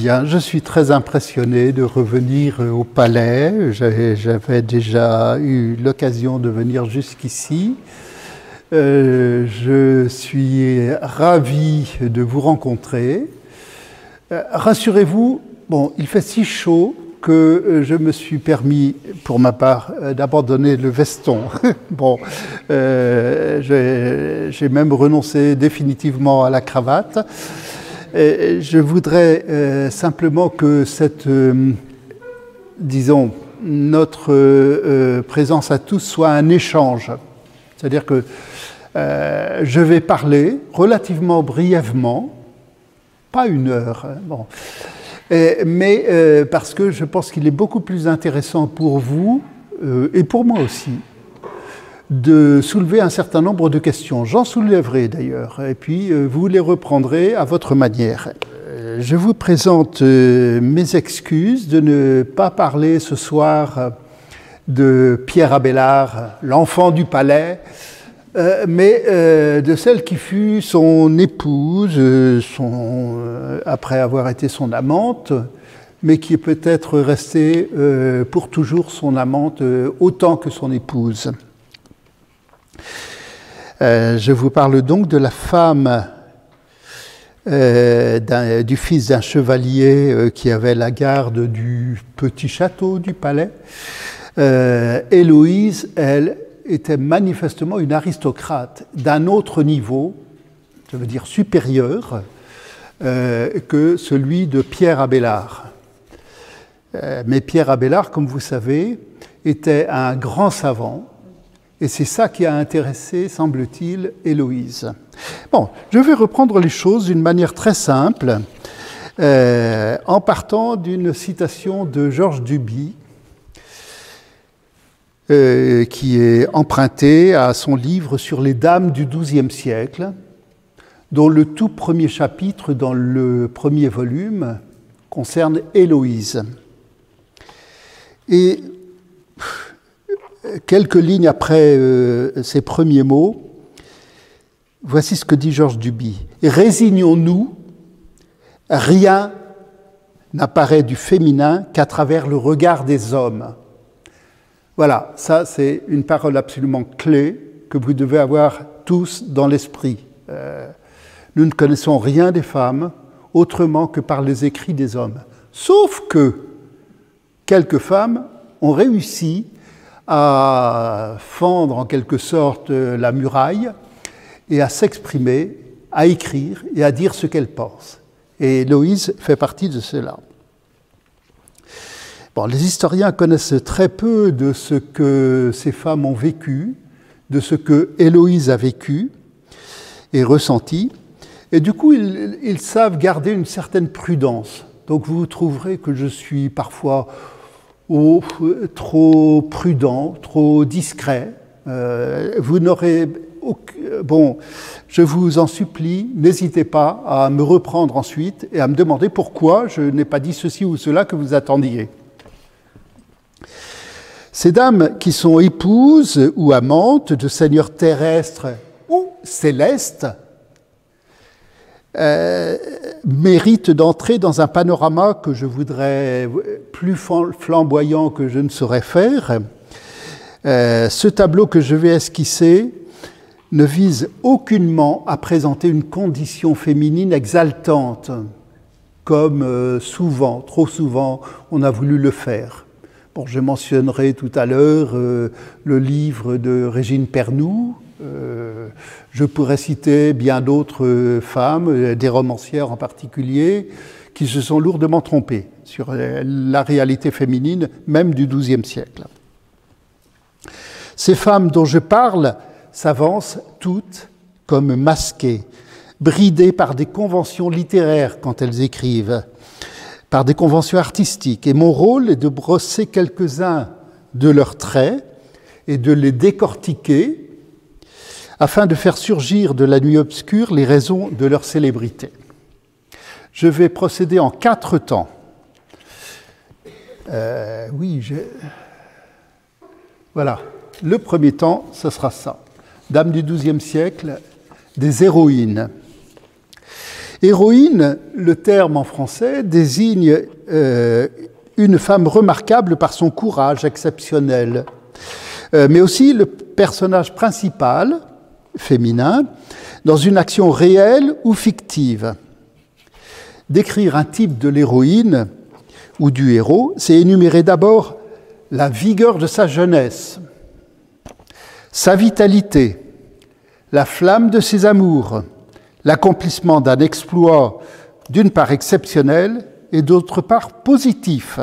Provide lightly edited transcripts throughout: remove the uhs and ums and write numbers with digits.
Bien, je suis très impressionné de revenir au Palais. J'avais déjà eu l'occasion de venir jusqu'ici. Je suis ravi de vous rencontrer. Rassurez-vous, bon, il fait si chaud que je me suis permis, pour ma part, d'abandonner le veston. Bon, j'ai même renoncé définitivement à la cravate. Je voudrais simplement que cette, disons, notre présence à tous soit un échange. C'est-à-dire que je vais parler relativement brièvement, pas une heure, hein, bon, mais parce que je pense qu'il est beaucoup plus intéressant pour vous, et pour moi aussi, de soulever un certain nombre de questions. J'en soulèverai d'ailleurs, et puis vous les reprendrez à votre manière. Je vous présente mes excuses de ne pas parler ce soir de Pierre Abélard, l'enfant du palais, mais de celle qui fut son épouse, après avoir été son amante, mais qui est peut-être restée pour toujours son amante autant que son épouse. Je vous parle donc de la femme du fils d'un chevalier qui avait la garde du petit château du palais. Héloïse, elle, était manifestement une aristocrate d'un autre niveau, ça veut dire supérieur, que celui de Pierre Abélard. Mais Pierre Abélard, comme vous savez, était un grand savant. Et c'est ça qui a intéressé, semble-t-il, Héloïse. Bon, je vais reprendre les choses d'une manière très simple, en partant d'une citation de Georges Duby, qui est empruntée à son livre sur les dames du XIIe siècle, dont le tout premier chapitre dans le premier volume concerne Héloïse. Et quelques lignes après ces premiers mots, voici ce que dit Georges Duby. « Résignons-nous, rien n'apparaît du féminin qu'à travers le regard des hommes. » Voilà, ça c'est une parole absolument clé que vous devez avoir tous dans l'esprit. Nous ne connaissons rien des femmes autrement que par les écrits des hommes. Sauf que quelques femmes ont réussi à fendre en quelque sorte la muraille et à s'exprimer, à écrire et à dire ce qu'elle pense. Et Héloïse fait partie de cela. Bon, les historiens connaissent très peu de ce que ces femmes ont vécu, de ce que Héloïse a vécu et ressenti, et du coup ils savent garder une certaine prudence. Donc vous trouverez que je suis parfois trop prudent, trop discret. Vous n'aurez aucun... Bon, je vous en supplie, n'hésitez pas à me reprendre ensuite et à me demander pourquoi je n'ai pas dit ceci ou cela que vous attendiez. Ces dames qui sont épouses ou amantes de seigneurs terrestres ou célestes méritent d'entrer dans un panorama que je voudrais plus flamboyant que je ne saurais faire. Ce tableau que je vais esquisser ne vise aucunement à présenter une condition féminine exaltante, comme souvent, trop souvent, on a voulu le faire. Bon, je mentionnerai tout à l'heure le livre de Régine Pernoud. Je pourrais citer bien d'autres femmes, des romancières en particulier, qui se sont lourdement trompées sur la réalité féminine, même du XIIe siècle. Ces femmes dont je parle s'avancent toutes comme masquées, bridées par des conventions littéraires quand elles écrivent, par des conventions artistiques. Et mon rôle est de brosser quelques-uns de leurs traits et de les décortiquer afin de faire surgir de la nuit obscure les raisons de leur célébrité. Je vais procéder en 4 temps. Voilà, le premier temps, ce sera ça. Dames du XIIe siècle, des héroïnes. Héroïne, le terme en français, désigne une femme remarquable par son courage exceptionnel, mais aussi le personnage principal, féminin, dans une action réelle ou fictive. Décrire un type de l'héroïne ou du héros, c'est énumérer d'abord la vigueur de sa jeunesse, sa vitalité, la flamme de ses amours, l'accomplissement d'un exploit d'une part exceptionnel et d'autre part positif.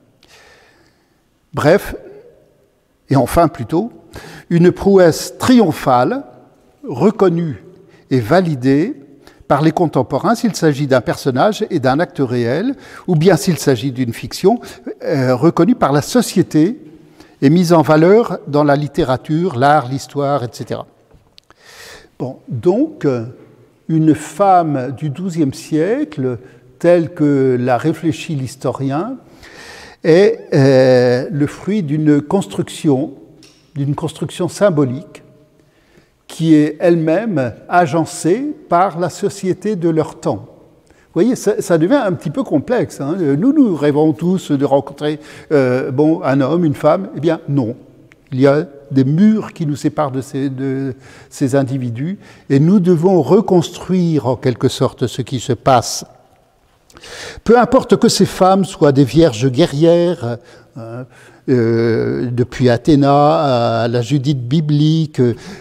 Bref, et enfin plutôt, une prouesse triomphale, reconnue et validée par les contemporains s'il s'agit d'un personnage et d'un acte réel, ou bien s'il s'agit d'une fiction reconnue par la société et mise en valeur dans la littérature, l'art, l'histoire, etc. Bon, donc, une femme du XIIe siècle, telle que l'a réfléchi l'historien, est le fruit d'une construction symbolique qui est elle-même agencée par la société de leur temps. Vous voyez, ça devient un petit peu complexe. Hein. Nous rêvons tous de rencontrer un homme, une femme. Eh bien, non. Il y a des murs qui nous séparent de ces individus et nous devons reconstruire en quelque sorte ce qui se passe. Peu importe que ces femmes soient des vierges guerrières, depuis Athéna à la Judith biblique,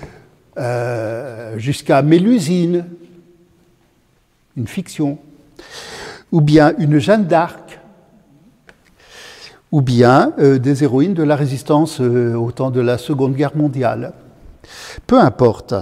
jusqu'à Mélusine, une fiction, ou bien une Jeanne d'Arc, ou bien des héroïnes de la résistance au temps de la Seconde Guerre mondiale. Peu importe.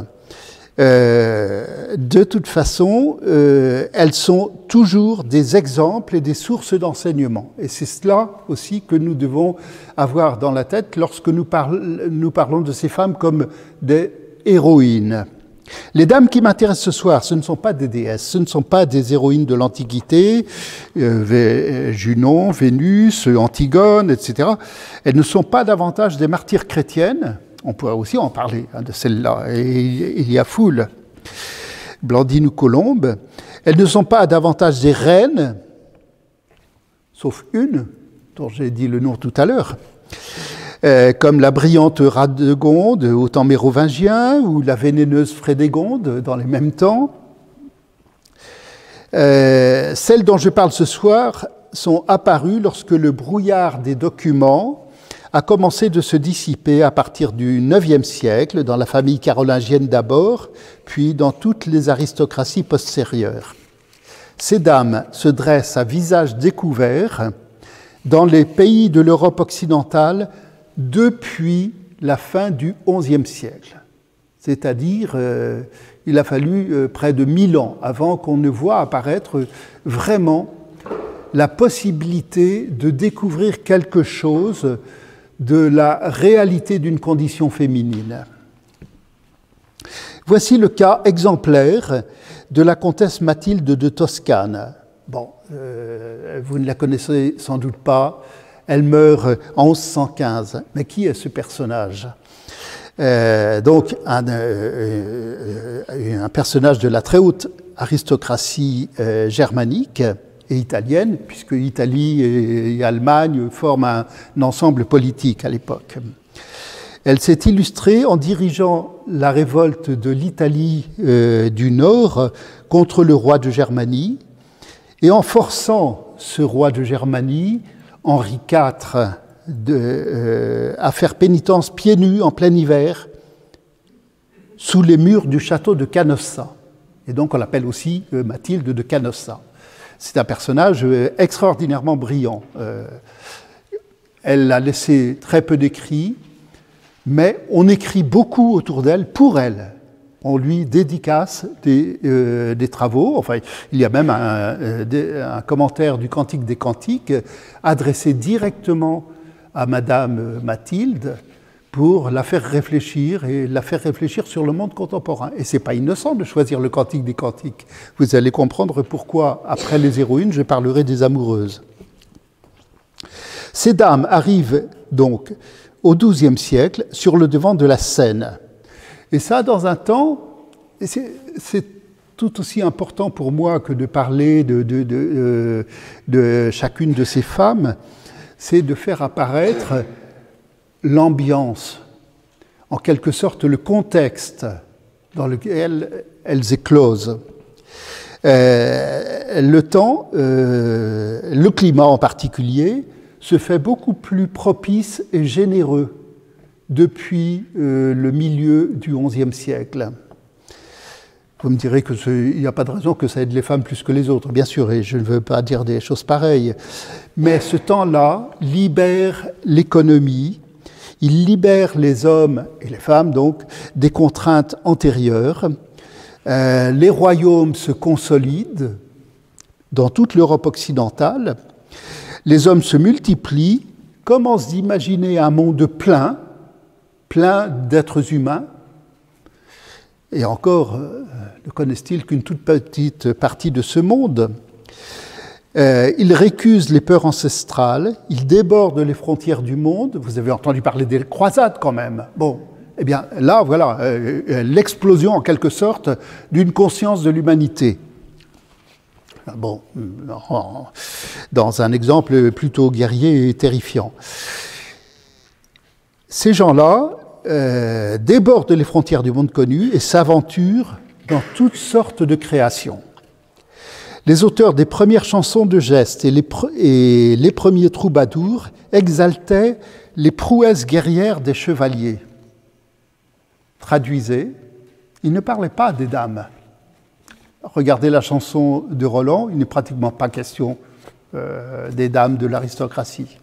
De toute façon, elles sont toujours des exemples et des sources d'enseignement. Et c'est cela aussi que nous devons avoir dans la tête lorsque nous parlons de ces femmes comme des héroïnes. Les dames qui m'intéressent ce soir, ce ne sont pas des déesses, ce ne sont pas des héroïnes de l'Antiquité, Junon, Vénus, Antigone, etc. Elles ne sont pas davantage des martyrs chrétiennes. On pourrait aussi en parler de celles-là, et il y a foule. Blandine ou Colombe, elles ne sont pas davantage des reines, sauf une, dont j'ai dit le nom tout à l'heure, comme la brillante Radegonde au temps mérovingien, ou la vénéneuse Frédégonde dans les mêmes temps. Celles dont je parle ce soir sont apparues lorsque le brouillard des documents a commencé de se dissiper à partir du IXe siècle, dans la famille carolingienne d'abord, puis dans toutes les aristocraties postérieures. Ces dames se dressent à visage découvert dans les pays de l'Europe occidentale depuis la fin du XIe siècle. C'est-à-dire, il a fallu près de 1000 ans avant qu'on ne voit apparaître vraiment la possibilité de découvrir quelque chose de la réalité d'une condition féminine. Voici le cas exemplaire de la comtesse Mathilde de Toscane. Bon, vous ne la connaissez sans doute pas, elle meurt en 1115. Mais qui est ce personnage ? Donc, un personnage de la très haute aristocratie germanique et italienne, puisque Italie et Allemagne forment un ensemble politique à l'époque. Elle s'est illustrée en dirigeant la révolte de l'Italie du Nord contre le roi de Germanie et en forçant ce roi de Germanie, Henri IV, à faire pénitence pieds nus en plein hiver sous les murs du château de Canossa. Et donc on l'appelle aussi Mathilde de Canossa. C'est un personnage extraordinairement brillant. Elle a laissé très peu d'écrits, mais on écrit beaucoup autour d'elle pour elle. On lui dédicace des travaux. Enfin, il y a même un commentaire du Cantique des Cantiques adressé directement à Madame Mathilde pour la faire réfléchir et la faire réfléchir sur le monde contemporain. Et ce n'est pas innocent de choisir le Cantique des Cantiques. Vous allez comprendre pourquoi, après les héroïnes, je parlerai des amoureuses. Ces dames arrivent donc au XIIe siècle sur le devant de la scène. Et ça, dans un temps, c'est tout aussi important pour moi que de parler de chacune de ces femmes, c'est de faire apparaître l'ambiance, en quelque sorte le contexte dans lequel elles éclosent. Le temps, le climat en particulier, se fait beaucoup plus propice et généreux depuis le milieu du XIe siècle. Vous me direz qu'il n'y a pas de raison que ça aide les femmes plus que les autres, bien sûr, et je ne veux pas dire des choses pareilles. Mais ce temps-là libère l'économie, il libère les hommes et les femmes, donc, des contraintes antérieures. Les royaumes se consolident dans toute l'Europe occidentale. Les hommes se multiplient, commencent d'imaginer un monde plein d'êtres humains. Et encore, ne connaissent-ils qu'une toute petite partie de ce monde. Ils récusent les peurs ancestrales, ils débordent les frontières du monde. Vous avez entendu parler des croisades quand même. Bon, eh bien là, voilà, l'explosion en quelque sorte d'une conscience de l'humanité. Bon, dans un exemple plutôt guerrier et terrifiant. Ces gens-là débordent les frontières du monde connu et s'aventurent dans toutes sortes de créations. Les auteurs des premières chansons de gestes et les premiers troubadours exaltaient les prouesses guerrières des chevaliers. Traduisez, ils ne parlaient pas des dames. Regardez la chanson de Roland, il n'est pratiquement pas question des dames de l'aristocratie.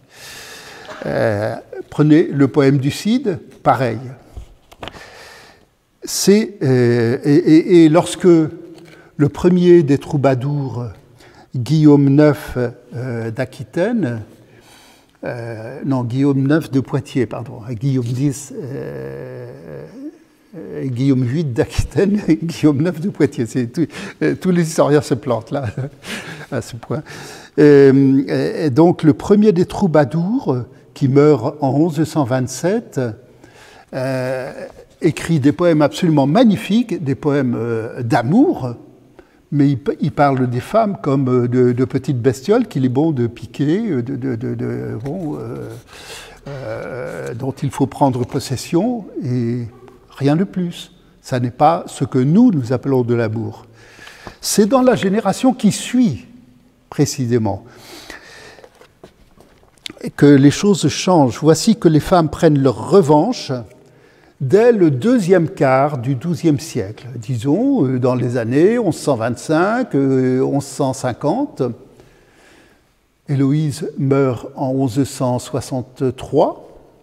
Prenez le poème du Cid, pareil. Et lorsque le premier des troubadours, Guillaume IX d'Aquitaine, Guillaume IX de Poitiers, pardon, Guillaume X, Guillaume VIII d'Aquitaine, et Guillaume IX de Poitiers, tous les historiens se plantent là, à ce point. Et donc le premier des troubadours, qui meurt en 1127, écrit des poèmes absolument magnifiques, des poèmes d'amour, mais il parle des femmes comme de petites bestioles qu'il est bon de piquer, dont il faut prendre possession, et rien de plus. Ça n'est pas ce que nous appelons de l'amour. C'est dans la génération qui suit, précisément, que les choses changent. Voici que les femmes prennent leur revanche dès le deuxième quart du XIIe siècle, disons dans les années 1125, 1150. Héloïse meurt en 1163.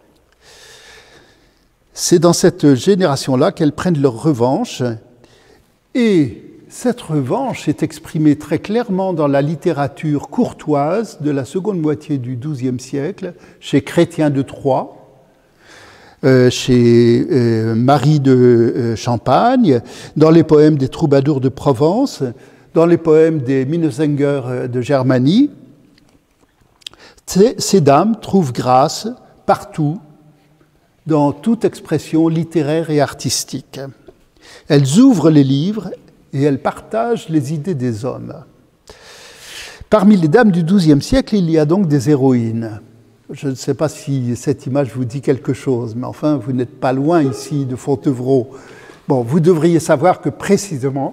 C'est dans cette génération-là qu'elles prennent leur revanche, et cette revanche est exprimée très clairement dans la littérature courtoise de la seconde moitié du XIIe siècle, chez Chrétien de Troyes, chez Marie de Champagne, dans les poèmes des troubadours de Provence, dans les poèmes des Minnesänger de Germanie. Ces dames trouvent grâce partout, dans toute expression littéraire et artistique. Elles ouvrent les livres et elles partagent les idées des hommes. Parmi les dames du XIIe siècle, il y a donc des héroïnes. Je ne sais pas si cette image vous dit quelque chose, mais enfin, vous n'êtes pas loin ici de Fontevraud. Bon, vous devriez savoir que précisément,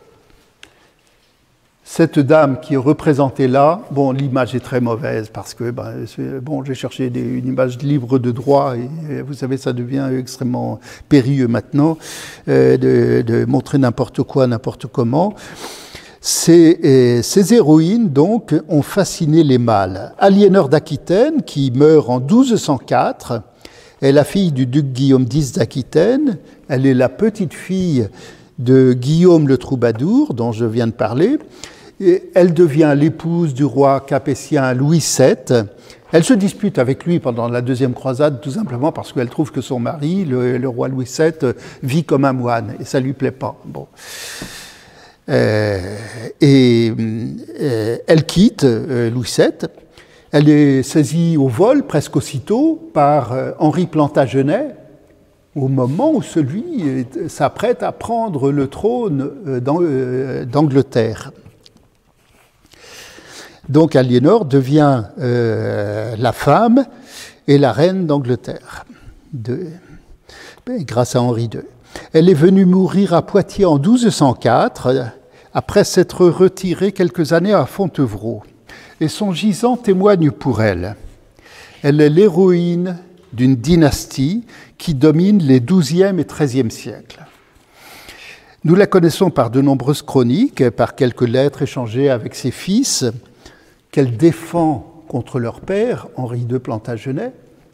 cette dame qui est représentée là, bon, l'image est très mauvaise parce que, j'ai cherché une image libre de droit et vous savez, ça devient extrêmement périlleux maintenant de montrer n'importe quoi, n'importe comment. Ces héroïnes, donc, ont fasciné les mâles. Aliénor d'Aquitaine, qui meurt en 1204, est la fille du duc Guillaume X d'Aquitaine. Elle est la petite-fille de Guillaume le Troubadour, dont je viens de parler. Et elle devient l'épouse du roi capétien Louis VII. Elle se dispute avec lui pendant la deuxième croisade, tout simplement parce qu'elle trouve que son mari, le roi Louis VII, vit comme un moine, et ça ne lui plaît pas. Bon. Elle quitte Louis VII. Elle est saisie au vol presque aussitôt par Henri Plantagenet, au moment où celui s'apprête à prendre le trône d'Angleterre. Donc Aliénor devient la femme et la reine d'Angleterre, grâce à Henri II. Elle est venue mourir à Poitiers en 1204, après s'être retirée quelques années à Fontevraud. Et son gisant témoigne pour elle. Elle est l'héroïne d'une dynastie qui domine les XIIe et XIIIe siècles. Nous la connaissons par de nombreuses chroniques, par quelques lettres échangées avec ses fils, qu'elle défend contre leur père, Henri II Plantagenet.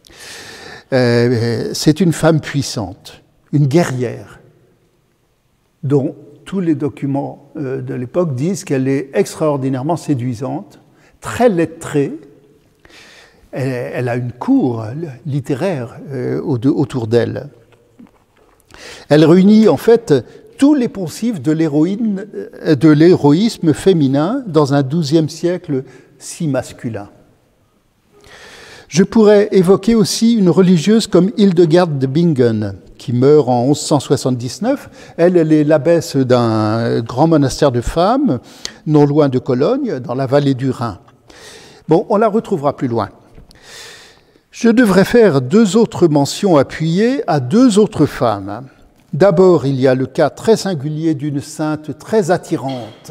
C'est une femme puissante, une guerrière, dont tous les documents de l'époque disent qu'elle est extraordinairement séduisante, très lettrée. Elle a une cour littéraire autour d'elle. Elle réunit en fait tous les poncifs de l'héroïsme féminin dans un XIIe siècle si masculin. Je pourrais évoquer aussi une religieuse comme Hildegarde de Bingen, qui meurt en 1179. Elle est l'abbesse d'un grand monastère de femmes, non loin de Cologne, dans la vallée du Rhin. Bon, on la retrouvera plus loin. Je devrais faire deux autres mentions appuyées à deux autres femmes. D'abord, il y a le cas très singulier d'une sainte très attirante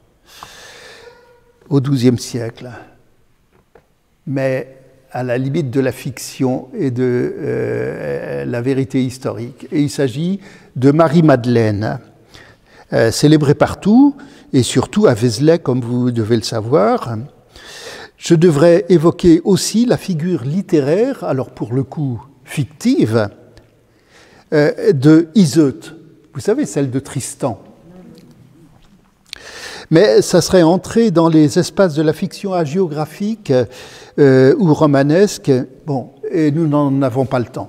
au XIIe siècle, mais à la limite de la fiction et de la vérité historique. Et il s'agit de Marie-Madeleine, célébrée partout, et surtout à Vézelay, comme vous devez le savoir. Je devrais évoquer aussi la figure littéraire, alors pour le coup fictive, de Iseut. Vous savez, celle de Tristan. Mais ça serait entrer dans les espaces de la fiction hagiographique ou romanesque. Bon, et nous n'en avons pas le temps.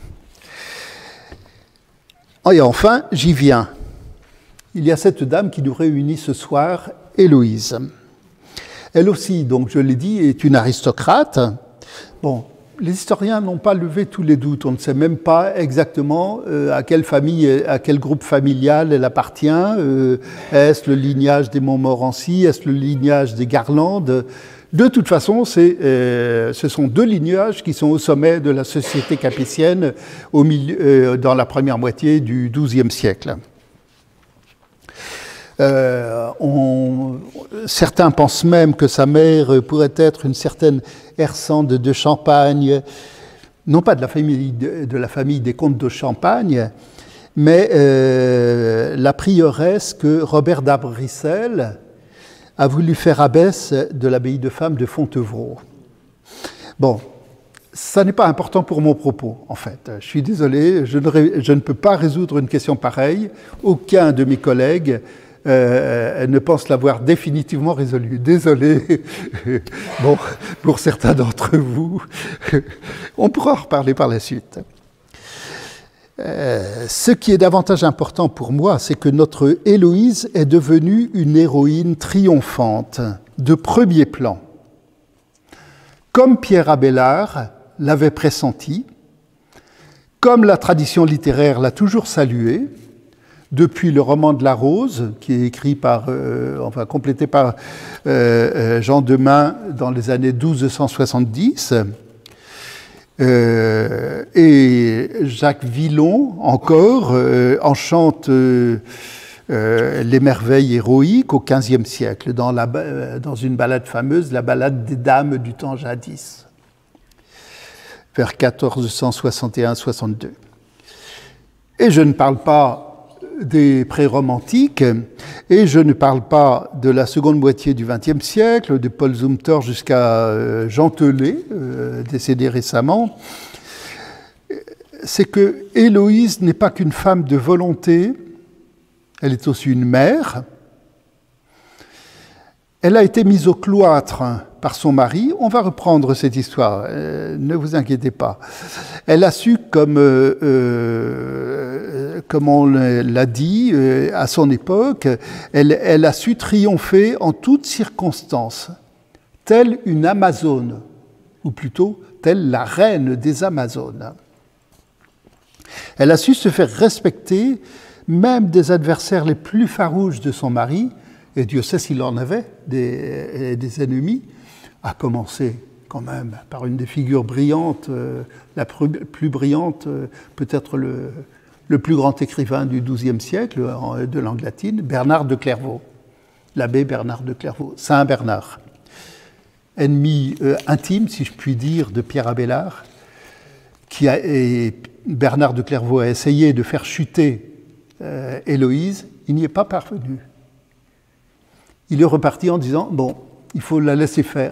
Et enfin, j'y viens. Il y a cette dame qui nous réunit ce soir, Héloïse. Elle aussi, donc je l'ai dit, est une aristocrate. Bon, les historiens n'ont pas levé tous les doutes. On ne sait même pas exactement à quelle famille, à quel groupe familial elle appartient. Est-ce le lignage des Montmorency? Est-ce le lignage des Garlandes? De toute façon, ce sont deux lignages qui sont au sommet de la société capétienne dans la première moitié du XIIe siècle. Certains pensent même que sa mère pourrait être une certaine Hersande de Champagne, non pas de la famille des comtes de Champagne, mais la prieuresse que Robert d'Abrissel a voulu faire abbesse de l'abbaye de femmes de Fontevraud. Bon, ça n'est pas important pour mon propos, en fait. Je suis désolé, je ne peux pas résoudre une question pareille. Aucun de mes collègues ne pense l'avoir définitivement résolu. Désolé, bon, pour certains d'entre vous, on pourra en reparler par la suite. Ce qui est davantage important pour moi, c'est que notre Héloïse est devenue une héroïne triomphante, de premier plan. Comme Pierre Abélard l'avait pressenti, comme la tradition littéraire l'a toujours salué, depuis le roman de la Rose, qui est écrit complété par Jean Demain dans les années 1270, et Jacques Villon, encore, enchante les merveilles héroïques au XVe siècle, dans une ballade fameuse, la ballade des dames du temps jadis, vers 1461-62. Et je ne parle pas des pré-romantiques, et je ne parle pas de la seconde moitié du XXe siècle, de Paul Zumthor jusqu'à Jean Telet, décédé récemment. C'est que Héloïse n'est pas qu'une femme de volonté, elle est aussi une mère. Elle a été mise au cloître par son mari. On va reprendre cette histoire, ne vous inquiétez pas. Elle a su, comme on l'a dit à son époque, elle a su triompher en toutes circonstances, telle une Amazone, ou plutôt telle la reine des Amazones. Elle a su se faire respecter même des adversaires les plus farouches de son mari, et Dieu sait s'il en avait des ennemis, à commencer quand même par une des figures brillantes, la plus brillante, peut-être le plus grand écrivain du XIIe siècle de langue latine, Bernard de Clairvaux, l'abbé Bernard de Clairvaux, Saint Bernard, ennemi intime, si je puis dire, de Pierre Abélard, et Bernard de Clairvaux a essayé de faire chuter Héloïse, il n'y est pas parvenu. Il est reparti en disant « bon, il faut la laisser faire ».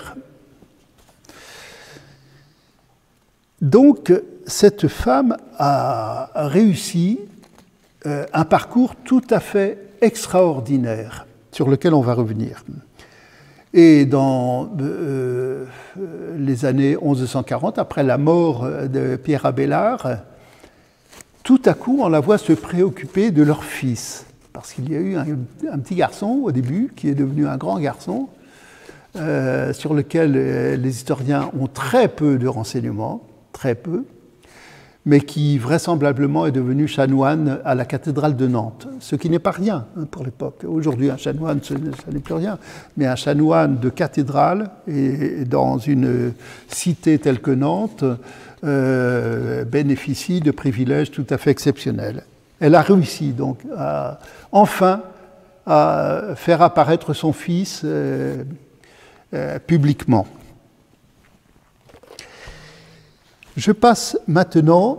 Donc, cette femme a réussi un parcours tout à fait extraordinaire, sur lequel on va revenir. Et dans les années 1140, après la mort de Pierre Abélard, tout à coup, on la voit se préoccuper de leur fils. Parce qu'il y a eu un petit garçon au début, qui est devenu un grand garçon, sur lequel les historiens ont très peu de renseignements, très peu, mais qui vraisemblablement est devenu chanoine à la cathédrale de Nantes, ce qui n'est pas rien pour l'époque. Aujourd'hui, un chanoine, ça n'est plus rien, mais un chanoine de cathédrale, et dans une cité telle que Nantes, bénéficie de privilèges tout à fait exceptionnels. Elle a réussi donc enfin à faire apparaître son fils publiquement. Je passe maintenant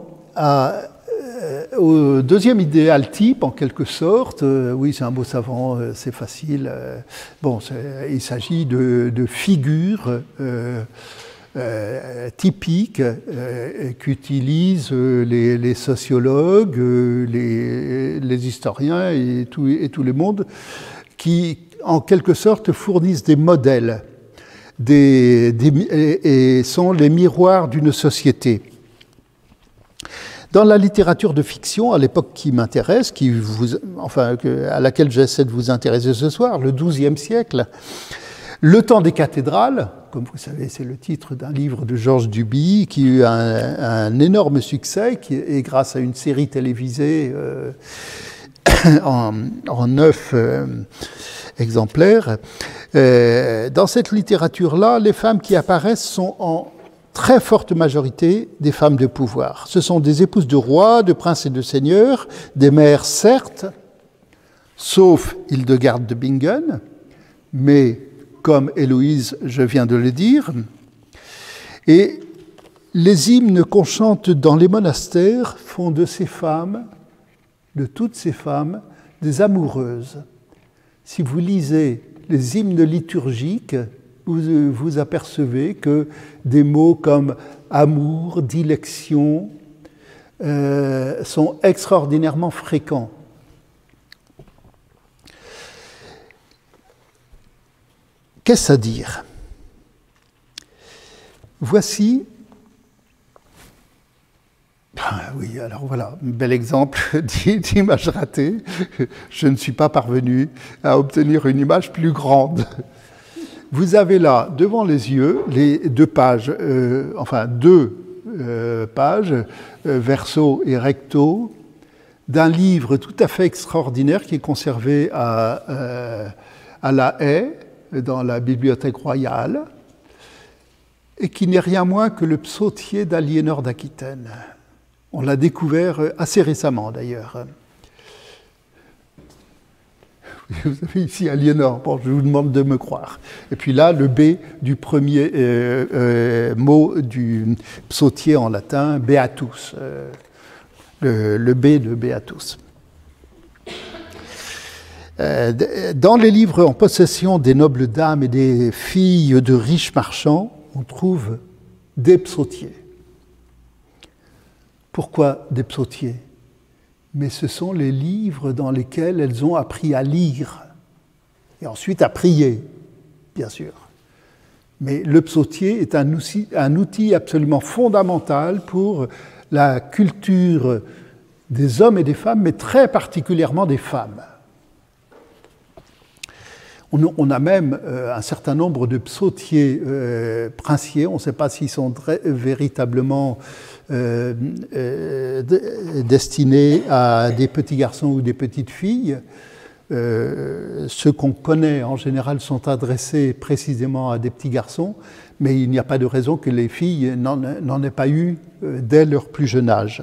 au deuxième idéal type, en quelque sorte. Oui, c'est un beau savant, c'est facile. Bon, il s'agit de figures typiques qu'utilisent les sociologues, les historiens et tout le monde, qui, en quelque sorte, fournissent des modèles et sont les miroirs d'une société. Dans la littérature de fiction, à l'époque qui m'intéresse, à laquelle j'essaie de vous intéresser ce soir, le XIIe siècle, Le temps des cathédrales, comme vous savez, c'est le titre d'un livre de Georges Duby qui a eu un énorme succès, et grâce à une série télévisée en 9 exemplaires. Dans cette littérature-là, les femmes qui apparaissent sont en très forte majorité des femmes de pouvoir. Ce sont des épouses de rois, de princes et de seigneurs, des mères certes, sauf Hildegarde de Bingen, mais comme Héloïse, je viens de le dire. Et les hymnes qu'on chante dans les monastères font de ces femmes, de toutes ces femmes, des amoureuses. Si vous lisez les hymnes liturgiques, vous apercevez que des mots comme amour, dilection sont extraordinairement fréquents. Qu'est-ce à dire? Voici, oui, alors voilà, un bel exemple d'image ratée. Je ne suis pas parvenu à obtenir une image plus grande. Vous avez là, devant les yeux, les deux pages, verso et recto, d'un livre tout à fait extraordinaire qui est conservé à La Haye, dans la Bibliothèque royale, et qui n'est rien moins que le psautier d'Aliénor d'Aquitaine. On l'a découvert assez récemment, d'ailleurs. Vous avez ici Aliénor, bon, je vous demande de me croire. Et puis là, le B du premier mot du psautier en latin, Beatus, le B de Beatus. Dans les livres en possession des nobles dames et des filles de riches marchands, on trouve des psautiers. Pourquoi des psautiers? Mais ce sont les livres dans lesquels elles ont appris à lire et ensuite à prier, bien sûr. Mais le psautier est un outil absolument fondamental pour la culture des hommes et des femmes, mais très particulièrement des femmes. On a même un certain nombre de psautiers princiers, on ne sait pas s'ils sont véritablement destinés à des petits garçons ou des petites filles. Ceux qu'on connaît en général sont adressés précisément à des petits garçons, mais il n'y a pas de raison que les filles n'en aient pas eu dès leur plus jeune âge.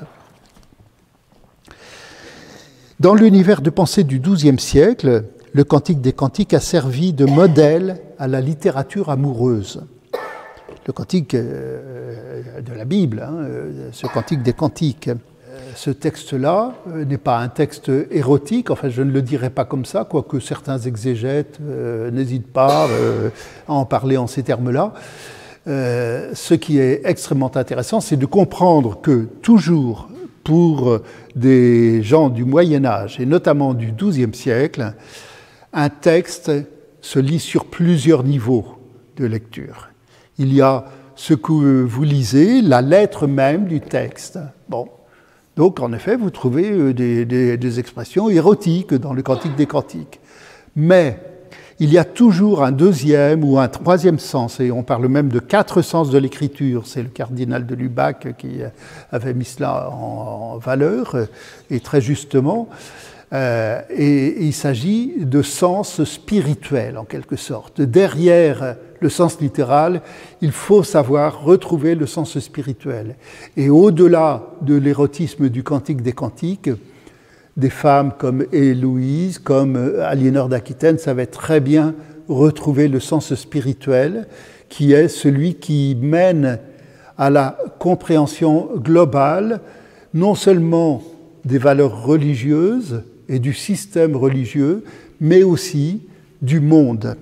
Dans l'univers de pensée du XIIe siècle, le Cantique des Cantiques a servi de modèle à la littérature amoureuse. Le cantique de la Bible, ce Cantique des Cantiques. Ce texte-là n'est pas un texte érotique, enfin je ne le dirais pas comme ça, quoique certains exégètes n'hésitent pas à en parler en ces termes-là. Ce qui est extrêmement intéressant, c'est de comprendre que toujours pour des gens du Moyen-Âge, et notamment du XIIe siècle, un texte se lit sur plusieurs niveaux de lecture. Il y a ce que vous lisez, la lettre même du texte. Bon. Donc, en effet, vous trouvez des expressions érotiques dans le Cantique des Cantiques. Mais il y a toujours un deuxième ou un troisième sens, et on parle même de 4 sens de l'écriture. C'est le cardinal de Lubac qui avait mis cela en valeur, et très justement. Et il s'agit de sens spirituel, en quelque sorte. Derrière le sens littéral, il faut savoir retrouver le sens spirituel. Et au-delà de l'érotisme du Cantique des Cantiques, des femmes comme Héloïse, comme Aliénor d'Aquitaine savaient très bien retrouver le sens spirituel, qui est celui qui mène à la compréhension globale, non seulement des valeurs religieuses et du système religieux, mais aussi du monde.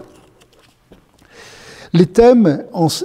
Les thèmes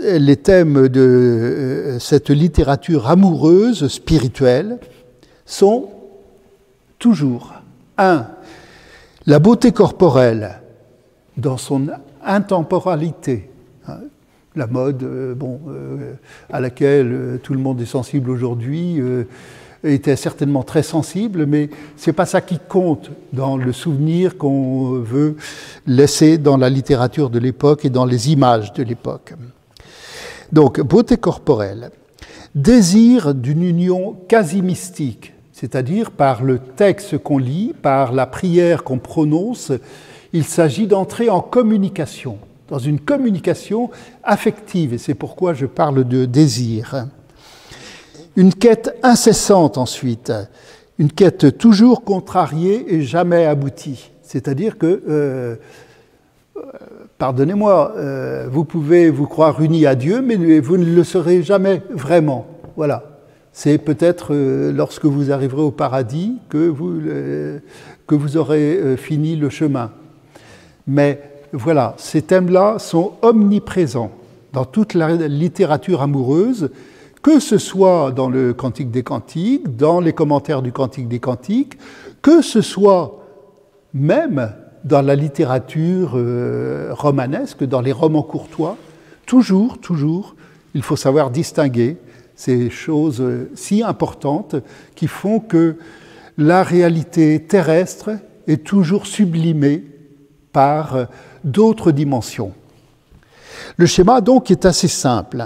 de cette littérature amoureuse, spirituelle, sont toujours, 1. La beauté corporelle dans son intemporalité, la mode à laquelle tout le monde est sensible aujourd'hui, était certainement très sensible, mais ce n'est pas ça qui compte dans le souvenir qu'on veut laisser dans la littérature de l'époque et dans les images de l'époque. Donc, beauté corporelle, désir d'une union quasi mystique, c'est-à-dire par le texte qu'on lit, par la prière qu'on prononce, il s'agit d'entrer en communication, dans une communication affective, et c'est pourquoi je parle de désir. Une quête incessante ensuite, une quête toujours contrariée et jamais aboutie. C'est-à-dire que, pardonnez-moi, vous pouvez vous croire unis à Dieu, mais vous ne le serez jamais vraiment. Voilà. C'est peut-être lorsque vous arriverez au paradis que vous aurez fini le chemin. Mais voilà, ces thèmes-là sont omniprésents dans toute la littérature amoureuse, que ce soit dans le Cantique des Cantiques, dans les commentaires du Cantique des Cantiques, que ce soit même dans la littérature romanesque, dans les romans courtois, toujours, il faut savoir distinguer ces choses si importantes qui font que la réalité terrestre est toujours sublimée par d'autres dimensions. Le schéma, donc, est assez simple.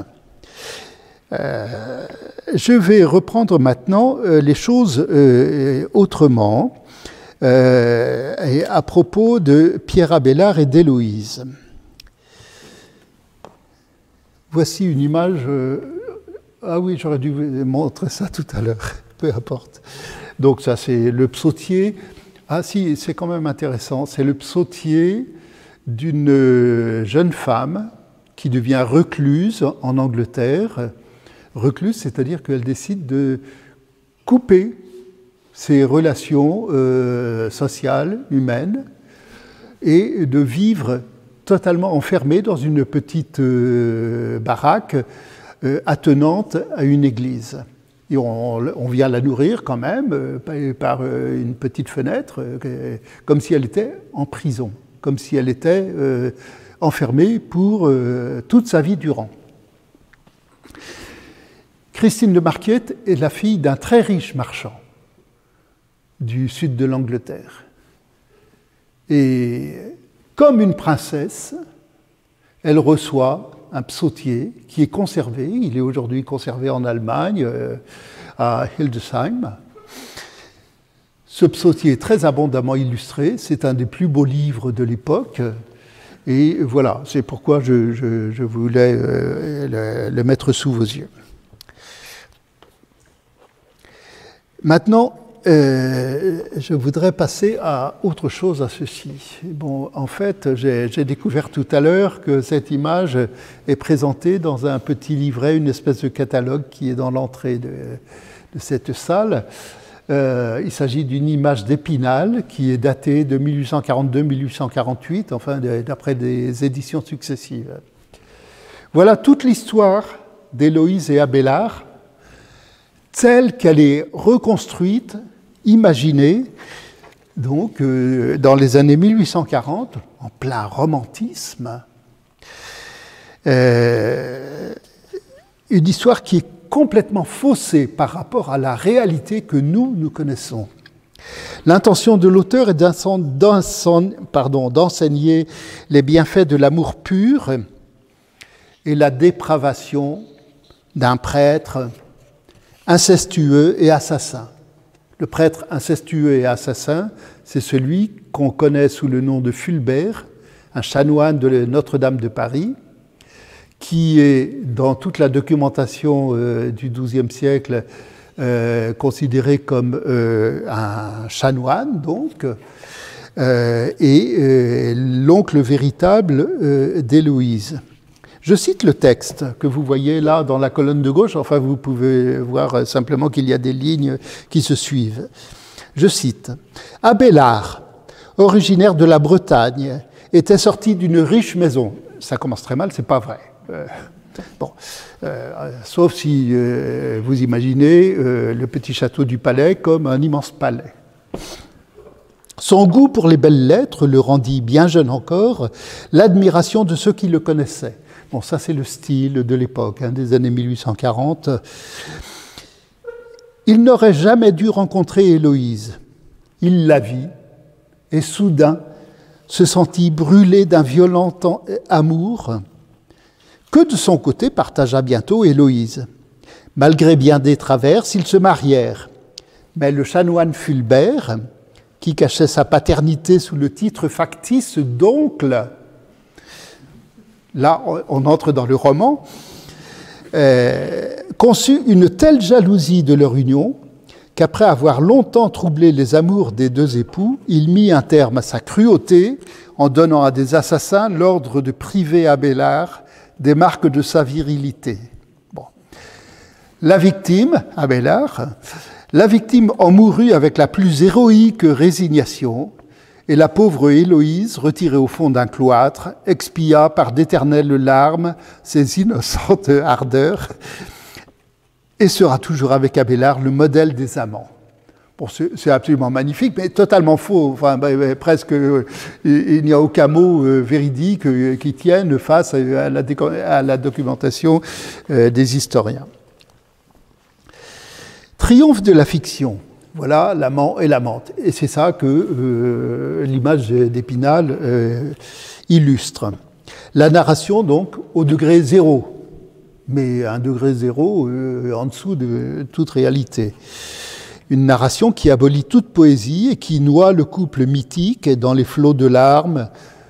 Je vais reprendre maintenant les choses autrement et à propos de Pierre Abélard et d'Héloïse. Voici une image. Ah oui, j'aurais dû vous montrer ça tout à l'heure, peu importe. Donc ça, c'est le psautier. Ah si, c'est quand même intéressant. C'est le psautier d'une jeune femme qui devient recluse en Angleterre. Recluse, c'est-à-dire qu'elle décide de couper ses relations sociales, humaines, et de vivre totalement enfermée dans une petite baraque attenante à une église. Et on vient la nourrir quand même par une petite fenêtre, comme si elle était en prison, comme si elle était enfermée pour toute sa vie durant. Christine de Marquiette est la fille d'un très riche marchand du sud de l'Angleterre. Et comme une princesse, elle reçoit un psautier qui est conservé. Il est aujourd'hui conservé en Allemagne, à Hildesheim. Ce psautier est très abondamment illustré. C'est un des plus beaux livres de l'époque. Et voilà, c'est pourquoi je voulais le mettre sous vos yeux. Maintenant, je voudrais passer à autre chose à ceci. Bon, en fait, j'ai découvert tout à l'heure que cette image est présentée dans un petit livret, une espèce de catalogue qui est dans l'entrée de cette salle. Il s'agit d'une image d'Épinal qui est datée de 1842-1848, enfin d'après des éditions successives. Voilà toute l'histoire d'Héloïse et Abélard, telle qu'elle est reconstruite, imaginée, donc dans les années 1840, en plein romantisme. Une histoire qui est complètement faussée par rapport à la réalité que nous connaissons. L'intention de l'auteur est d'enseigner les bienfaits de l'amour pur et la dépravation d'un prêtre incestueux et assassin. Le prêtre incestueux et assassin, c'est celui qu'on connaît sous le nom de Fulbert, un chanoine de Notre-Dame de Paris, qui est, dans toute la documentation du XIIe siècle, considéré comme un chanoine, donc, et l'oncle véritable d'Héloïse. Je cite le texte que vous voyez là dans la colonne de gauche, enfin vous pouvez voir simplement qu'il y a des lignes qui se suivent. Je cite « Abélard, originaire de la Bretagne, était sorti d'une riche maison. » Ça commence très mal, c'est pas vrai. Sauf si vous imaginez le petit château du Palais comme un immense palais. Son goût pour les belles lettres le rendit, bien jeune encore, l'admiration de ceux qui le connaissaient. Bon, ça c'est le style de l'époque, des années 1840. Il n'aurait jamais dû rencontrer Héloïse. Il la vit et soudain se sentit brûlé d'un violent amour que de son côté partagea bientôt Héloïse. Malgré bien des traverses, ils se marièrent. Mais le chanoine Fulbert, qui cachait sa paternité sous le titre factice d'oncle, là on entre dans le roman, conçut une telle jalousie de leur union qu'après avoir longtemps troublé les amours des deux époux, il mit un terme à sa cruauté en donnant à des assassins l'ordre de priver Abélard des marques de sa virilité. Bon. La victime, Abélard, la victime en mourut avec la plus héroïque résignation, et la pauvre Héloïse, retirée au fond d'un cloître, expia par d'éternelles larmes ses innocentes ardeurs, et sera toujours avec Abélard le modèle des amants. Bon, c'est absolument magnifique, mais totalement faux. Enfin, presque, il n'y a aucun mot véridique qui tienne face à la documentation des historiens. Triomphe de la fiction. Voilà l'amant et l'amante. Et c'est ça que l'image d'Épinal illustre. La narration, donc, au degré zéro, mais un degré zéro en dessous de toute réalité. Une narration qui abolit toute poésie et qui noie le couple mythique dans les flots de larmes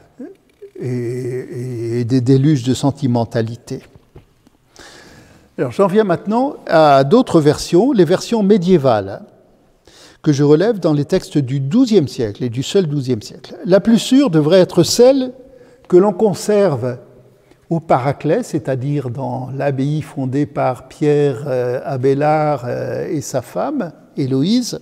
et des déluges de sentimentalité. Alors j'en viens maintenant à d'autres versions, les versions médiévales, que je relève dans les textes du XIIe siècle et du seul XIIe siècle. La plus sûre devrait être celle que l'on conserve au Paraclet, c'est-à-dire dans l'abbaye fondée par Pierre Abélard et sa femme, Héloïse.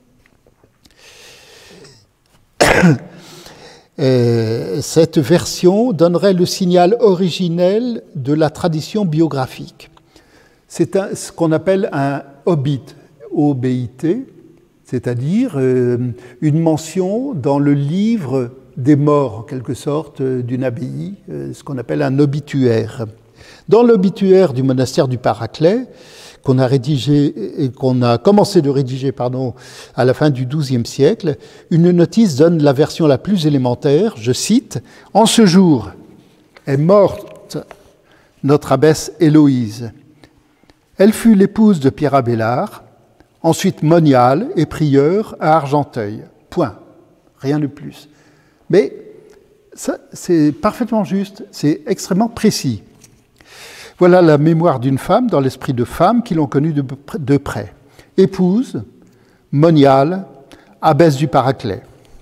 Cette version donnerait le signal originel de la tradition biographique. C'est ce qu'on appelle un obit, O-B-I-T, c'est-à-dire une mention dans le livre des morts, en quelque sorte, d'une abbaye, ce qu'on appelle un obituaire. Dans l'obituaire du monastère du Paraclet, qu'on a rédigé et qu'on a commencé de rédiger, à la fin du XIIe siècle, une notice donne la version la plus élémentaire, je cite, « En ce jour est morte notre abbesse Héloïse. Elle fut l'épouse de Pierre Abélard, ensuite moniale et prieure à Argenteuil. Point. Rien de plus. Mais ça, c'est parfaitement juste, c'est extrêmement précis. Voilà la mémoire d'une femme dans l'esprit de femmes qui l'ont connue de près. Épouse, moniale, abbesse du Paraclet.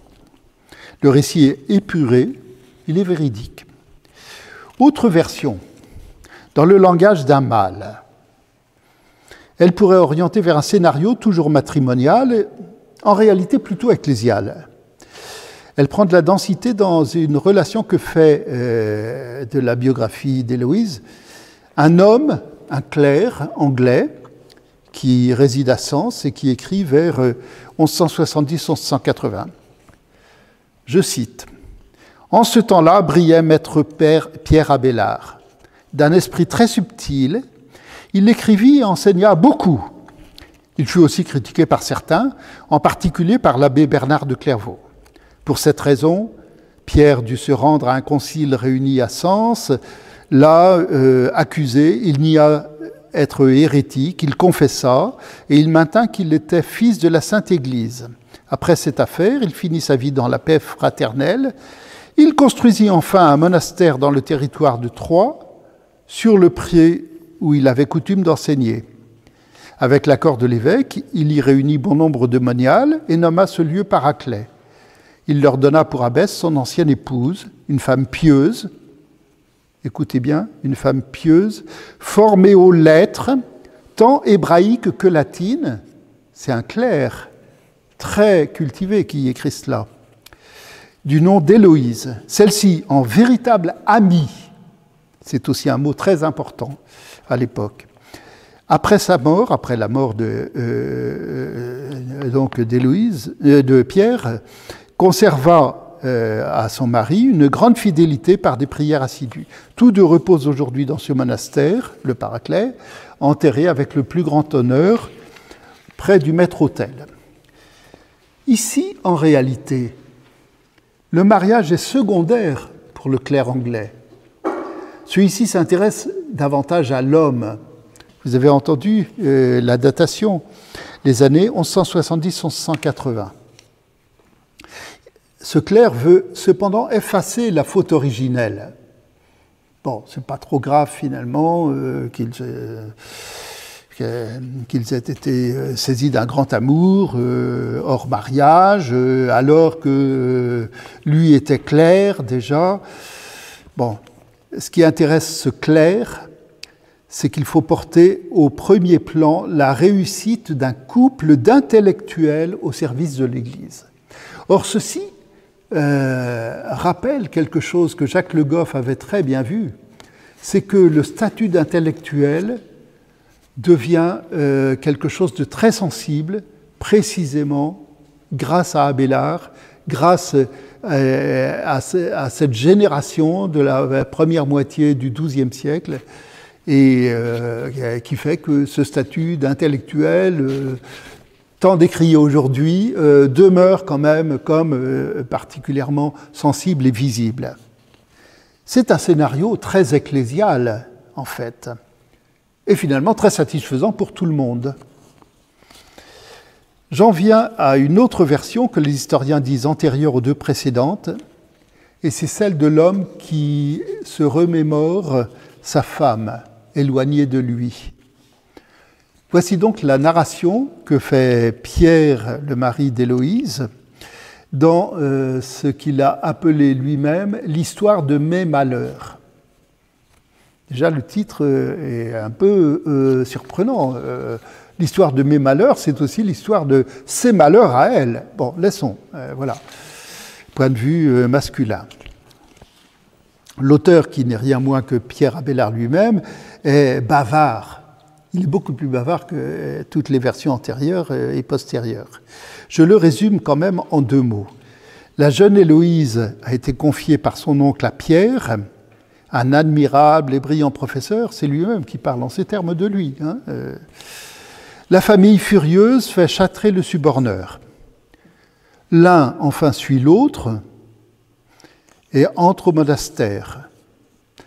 Le récit est épuré, il est véridique. Autre version, dans le langage d'un mâle. Elle pourrait orienter vers un scénario toujours matrimonial, en réalité plutôt ecclésial. Elle prend de la densité dans une relation que fait de la biographie d'Héloïse un homme, un clerc anglais, qui réside à Sens et qui écrit vers 1170-1180. Je cite. « En ce temps-là brillait maître Pierre Abélard. D'un esprit très subtil, il écrivit et enseigna beaucoup. Il fut aussi critiqué par certains, en particulier par l'abbé Bernard de Clairvaux. Pour cette raison, Pierre dut se rendre à un concile réuni à Sens. Là, accusé, il nia être hérétique, il confessa et il maintint qu'il était fils de la Sainte Église. Après cette affaire, il finit sa vie dans la paix fraternelle. Il construisit enfin un monastère dans le territoire de Troyes, sur le pré où il avait coutume d'enseigner. Avec l'accord de l'évêque, il y réunit bon nombre de moniales et nomma ce lieu Paraclet. Il leur donna pour abbesse son ancienne épouse, une femme pieuse, écoutez bien, une femme pieuse, formée aux lettres, tant hébraïques que latines. C'est un clerc très cultivé qui écrit cela. Du nom d'Héloïse. Celle-ci, en véritable amie, c'est aussi un mot très important à l'époque. Après sa mort, après la mort d'Héloïse, de Pierre, conserva à son mari une grande fidélité par des prières assidues. Tous deux reposent aujourd'hui dans ce monastère, le Paraclet, enterré avec le plus grand honneur près du maître-autel. Ici, en réalité, le mariage est secondaire pour le clerc anglais. Celui-ci s'intéresse davantage à l'homme. Vous avez entendu la datation, les années 1170-1180. Ce clerc veut cependant effacer la faute originelle. Bon, c'est pas trop grave finalement qu'ils aient été saisis d'un grand amour hors mariage, alors que lui était clerc déjà. Bon, ce qui intéresse ce clerc, c'est qu'il faut porter au premier plan la réussite d'un couple d'intellectuels au service de l'Église. Or, ceci rappelle quelque chose que Jacques Le Goff avait très bien vu, c'est que le statut d'intellectuel devient quelque chose de très sensible, précisément grâce à Abélard, grâce à cette génération de la première moitié du XIIe siècle, et qui fait que ce statut d'intellectuel, tant décrié aujourd'hui, demeure quand même comme particulièrement sensible et visible. C'est un scénario très ecclésial, en fait, et finalement très satisfaisant pour tout le monde. J'en viens à une autre version que les historiens disent antérieure aux deux précédentes, et c'est celle de l'homme qui se remémore sa femme, éloignée de lui. Voici donc la narration que fait Pierre, le mari d'Héloïse, dans ce qu'il a appelé lui-même l'histoire de mes malheurs. Déjà, le titre est un peu surprenant. L'histoire de mes malheurs, c'est aussi l'histoire de ses malheurs à elle. Bon, laissons, voilà, point de vue masculin. L'auteur, qui n'est rien moins que Pierre Abélard lui-même, est bavard. Il est beaucoup plus bavard que toutes les versions antérieures et postérieures. Je le résume quand même en deux mots. La jeune Héloïse a été confiée par son oncle à Pierre, un admirable et brillant professeur, c'est lui-même qui parle en ces termes de lui. La famille furieuse fait châtrer le suborneur. L'un enfin suit l'autre et entre au monastère.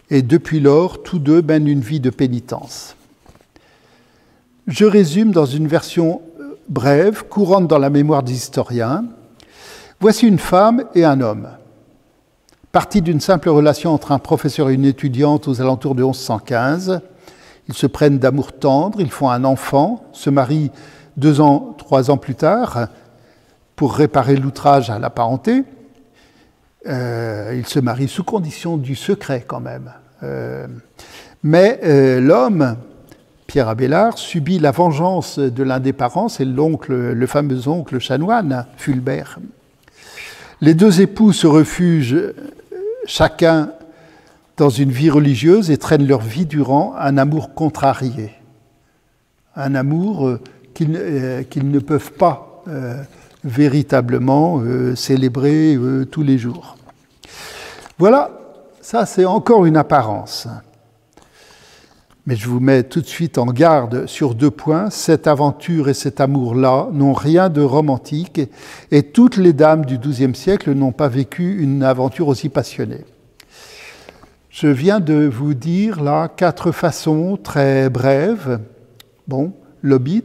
Et depuis lors, tous deux mènent une vie de pénitence. Je résume dans une version brève, courante dans la mémoire des historiens. Voici une femme et un homme. Partis d'une simple relation entre un professeur et une étudiante aux alentours de 1115, ils se prennent d'amour tendre, ils font un enfant, se marient 3 ans plus tard pour réparer l'outrage à la parenté. Ils se marient sous condition du secret quand même. Mais l'homme, Pierre Abélard, subit la vengeance de l'un des parents, c'est le fameux oncle chanoine, Fulbert. Les deux époux se refugent chacun dans une vie religieuse et traînent leur vie durant un amour contrarié. Un amour qu'ils ne peuvent pas véritablement célébrer tous les jours. Voilà, ça c'est encore une apparence. Mais je vous mets tout de suite en garde sur 2 points. Cette aventure et cet amour-là n'ont rien de romantique et toutes les dames du XIIe siècle n'ont pas vécu une aventure aussi passionnée. Je viens de vous dire là 4 façons très brèves. Bon, l'Hobbit,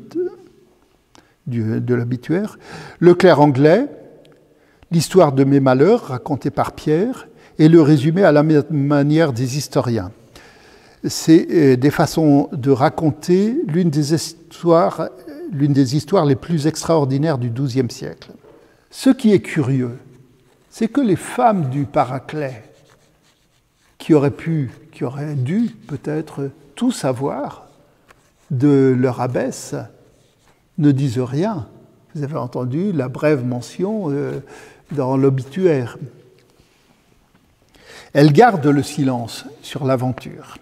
de l'obituaire, le clerc anglais, l'histoire de mes malheurs racontée par Pierre et le résumé à la manière des historiens. C'est des façons de raconter l'une des histoires les plus extraordinaires du XIIe siècle. Ce qui est curieux, c'est que les femmes du Paraclet, qui auraient dû peut-être tout savoir de leur abbesse, ne disent rien. Vous avez entendu la brève mention dans l'obituaire. Elles gardent le silence sur l'aventure.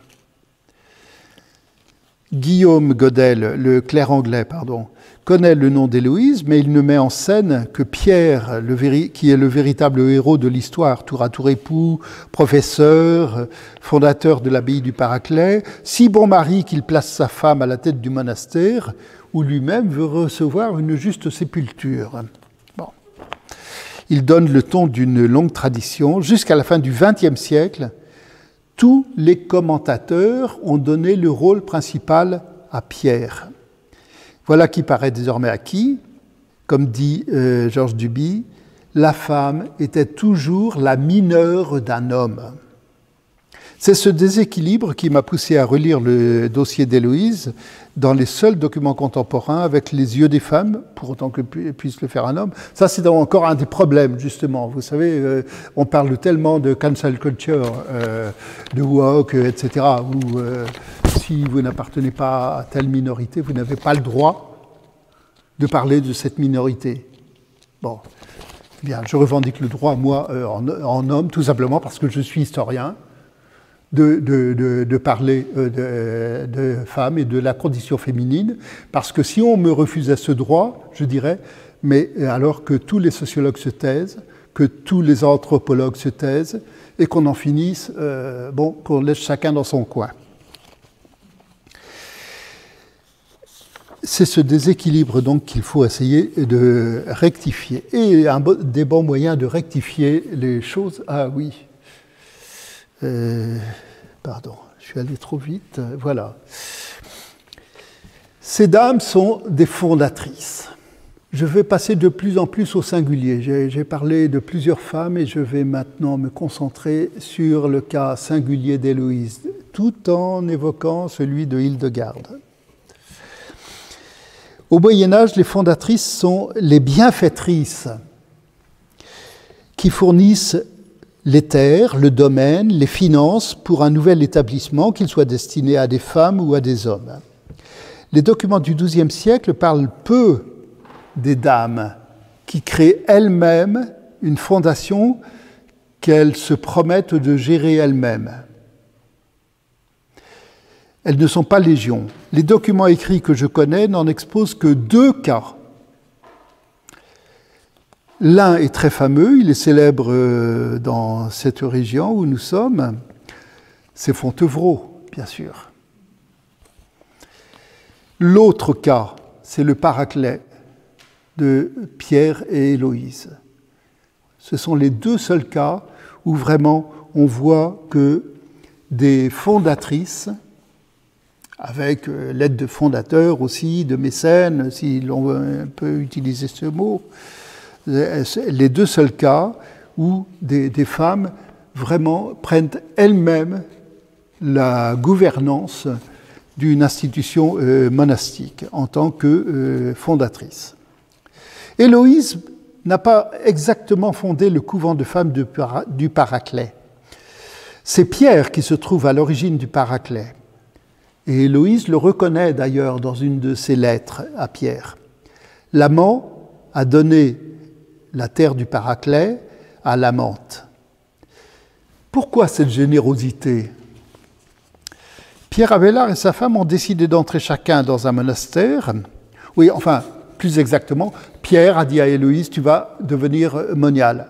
Guillaume Godel, le clerc anglais, connaît le nom d'Héloïse, mais il ne met en scène que Pierre, qui est le véritable héros de l'histoire, tour à tour époux, professeur, fondateur de l'abbaye du Paraclet, si bon mari qu'il place sa femme à la tête du monastère, où lui-même veut recevoir une juste sépulture. Bon. Il donne le ton d'une longue tradition. Jusqu'à la fin du XXe siècle, tous les commentateurs ont donné le rôle principal à Pierre. Voilà qui paraît désormais acquis. Comme dit Georges Duby, la femme était toujours la mineure d'un homme. C'est ce déséquilibre qui m'a poussé à relire le dossier d'Héloïse dans les seuls documents contemporains avec les yeux des femmes, pour autant que puisse le faire un homme. Ça, c'est encore un des problèmes, justement. Vous savez, on parle tellement de cancel culture, de woke, etc., où si vous n'appartenez pas à telle minorité, vous n'avez pas le droit de parler de cette minorité. Bon, bien, je revendique le droit, moi, en homme, tout simplement parce que je suis historien, de parler de femmes et de la condition féminine, parce que si on me refusait ce droit, je dirais, mais alors que tous les sociologues se taisent, que tous les anthropologues se taisent, et qu'on en finisse, qu'on laisse chacun dans son coin. C'est ce déséquilibre donc qu'il faut essayer de rectifier. Et des bons moyens de rectifier les choses, pardon, je suis allé trop vite. Voilà. Ces dames sont des fondatrices. Je vais passer de plus en plus au singulier. J'ai parlé de plusieurs femmes et je vais maintenant me concentrer sur le cas singulier d'Héloïse, tout en évoquant celui de Hildegarde. Au Moyen-Âge, les fondatrices sont les bienfaitrices qui fournissent les terres, le domaine, les finances pour un nouvel établissement, qu'il soit destiné à des femmes ou à des hommes. Les documents du XIIe siècle parlent peu des dames qui créent elles-mêmes une fondation qu'elles se promettent de gérer elles-mêmes. Elles ne sont pas légion. Les documents écrits que je connais n'en exposent que 2 cas. L'un est très fameux, il est célèbre dans cette région où nous sommes, c'est Fontevraud, bien sûr. L'autre cas, c'est le Paraclet de Pierre et Héloïse. Ce sont les 2 seuls cas où vraiment on voit que des fondatrices, avec l'aide de fondateurs aussi, de mécènes, si l'on peut utiliser ce mot, les deux seuls cas où des femmes vraiment prennent elles-mêmes la gouvernance d'une institution monastique en tant que fondatrice. Héloïse n'a pas exactement fondé le couvent de femmes du Paraclet. C'est Pierre qui se trouve à l'origine du Paraclet. Et Héloïse le reconnaît d'ailleurs dans une de ses lettres à Pierre. L'amant a donné la terre du Paraclet à l'amante. Pourquoi cette générosité ? Pierre Abélard et sa femme ont décidé d'entrer chacun dans un monastère. Oui, enfin, plus exactement, Pierre a dit à Héloïse, tu vas devenir moniale.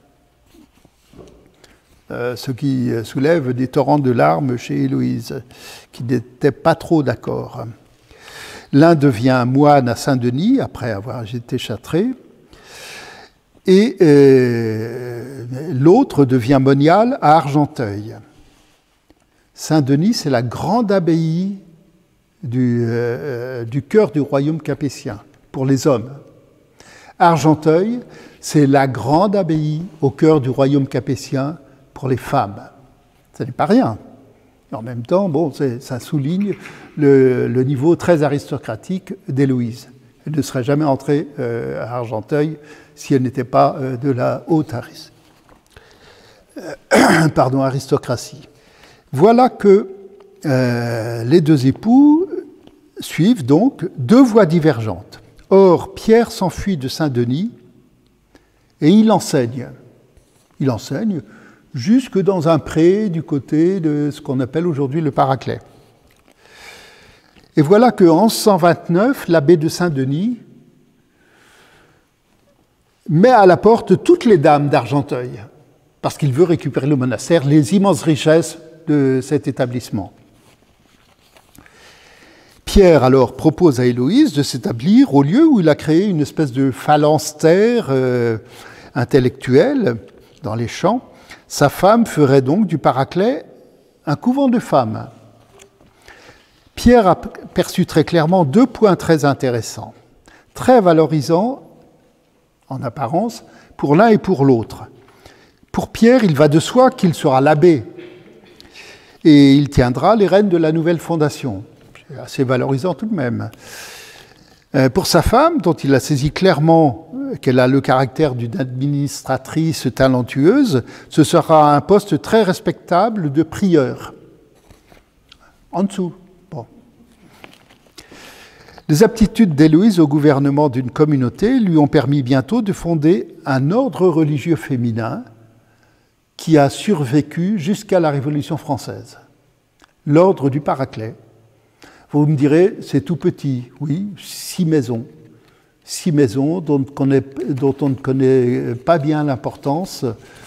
Ce qui soulève des torrents de larmes chez Héloïse, qui n'était pas trop d'accord. L'un devient moine à Saint-Denis, après avoir été châtré, et l'autre devient moniale à Argenteuil. Saint-Denis, c'est la grande abbaye du cœur du royaume capétien, pour les hommes. Argenteuil, c'est la grande abbaye au cœur du royaume capétien pour les femmes. Ce n'est pas rien. En même temps, bon, ça souligne le niveau très aristocratique d'Héloïse. Elle ne serait jamais entrée à Argenteuil si elle n'était pas de la haute aristocratie. Voilà que les deux époux suivent donc deux voies divergentes. Or, Pierre s'enfuit de Saint-Denis et il enseigne. Il enseigne jusque dans un pré du côté de ce qu'on appelle aujourd'hui le Paraclet. Et voilà qu'en 1129, l'abbé de Saint-Denis met à la porte toutes les dames d'Argenteuil, parce qu'il veut récupérer le monastère, les immenses richesses de cet établissement. Pierre alors propose à Héloïse de s'établir au lieu où il a créé une espèce de phalanstère intellectuelle dans les champs. Sa femme ferait donc du Paraclet un couvent de femmes. Pierre a perçu très clairement deux points très intéressants, très valorisants en apparence pour l'un et pour l'autre. Pour Pierre, il va de soi qu'il sera l'abbé et il tiendra les rênes de la nouvelle fondation. C'est assez valorisant tout de même. Pour sa femme, dont il a saisi clairement qu'elle a le caractère d'une administratrice talentueuse, ce sera un poste très respectable de prieur. En dessous. Bon. Les aptitudes d'Héloïse au gouvernement d'une communauté lui ont permis bientôt de fonder un ordre religieux féminin qui a survécu jusqu'à la Révolution française. L'ordre du Paraclet. Vous me direz, c'est tout petit. Oui, 6 maisons. 6 maisons dont on ne connaît pas bien l'importance.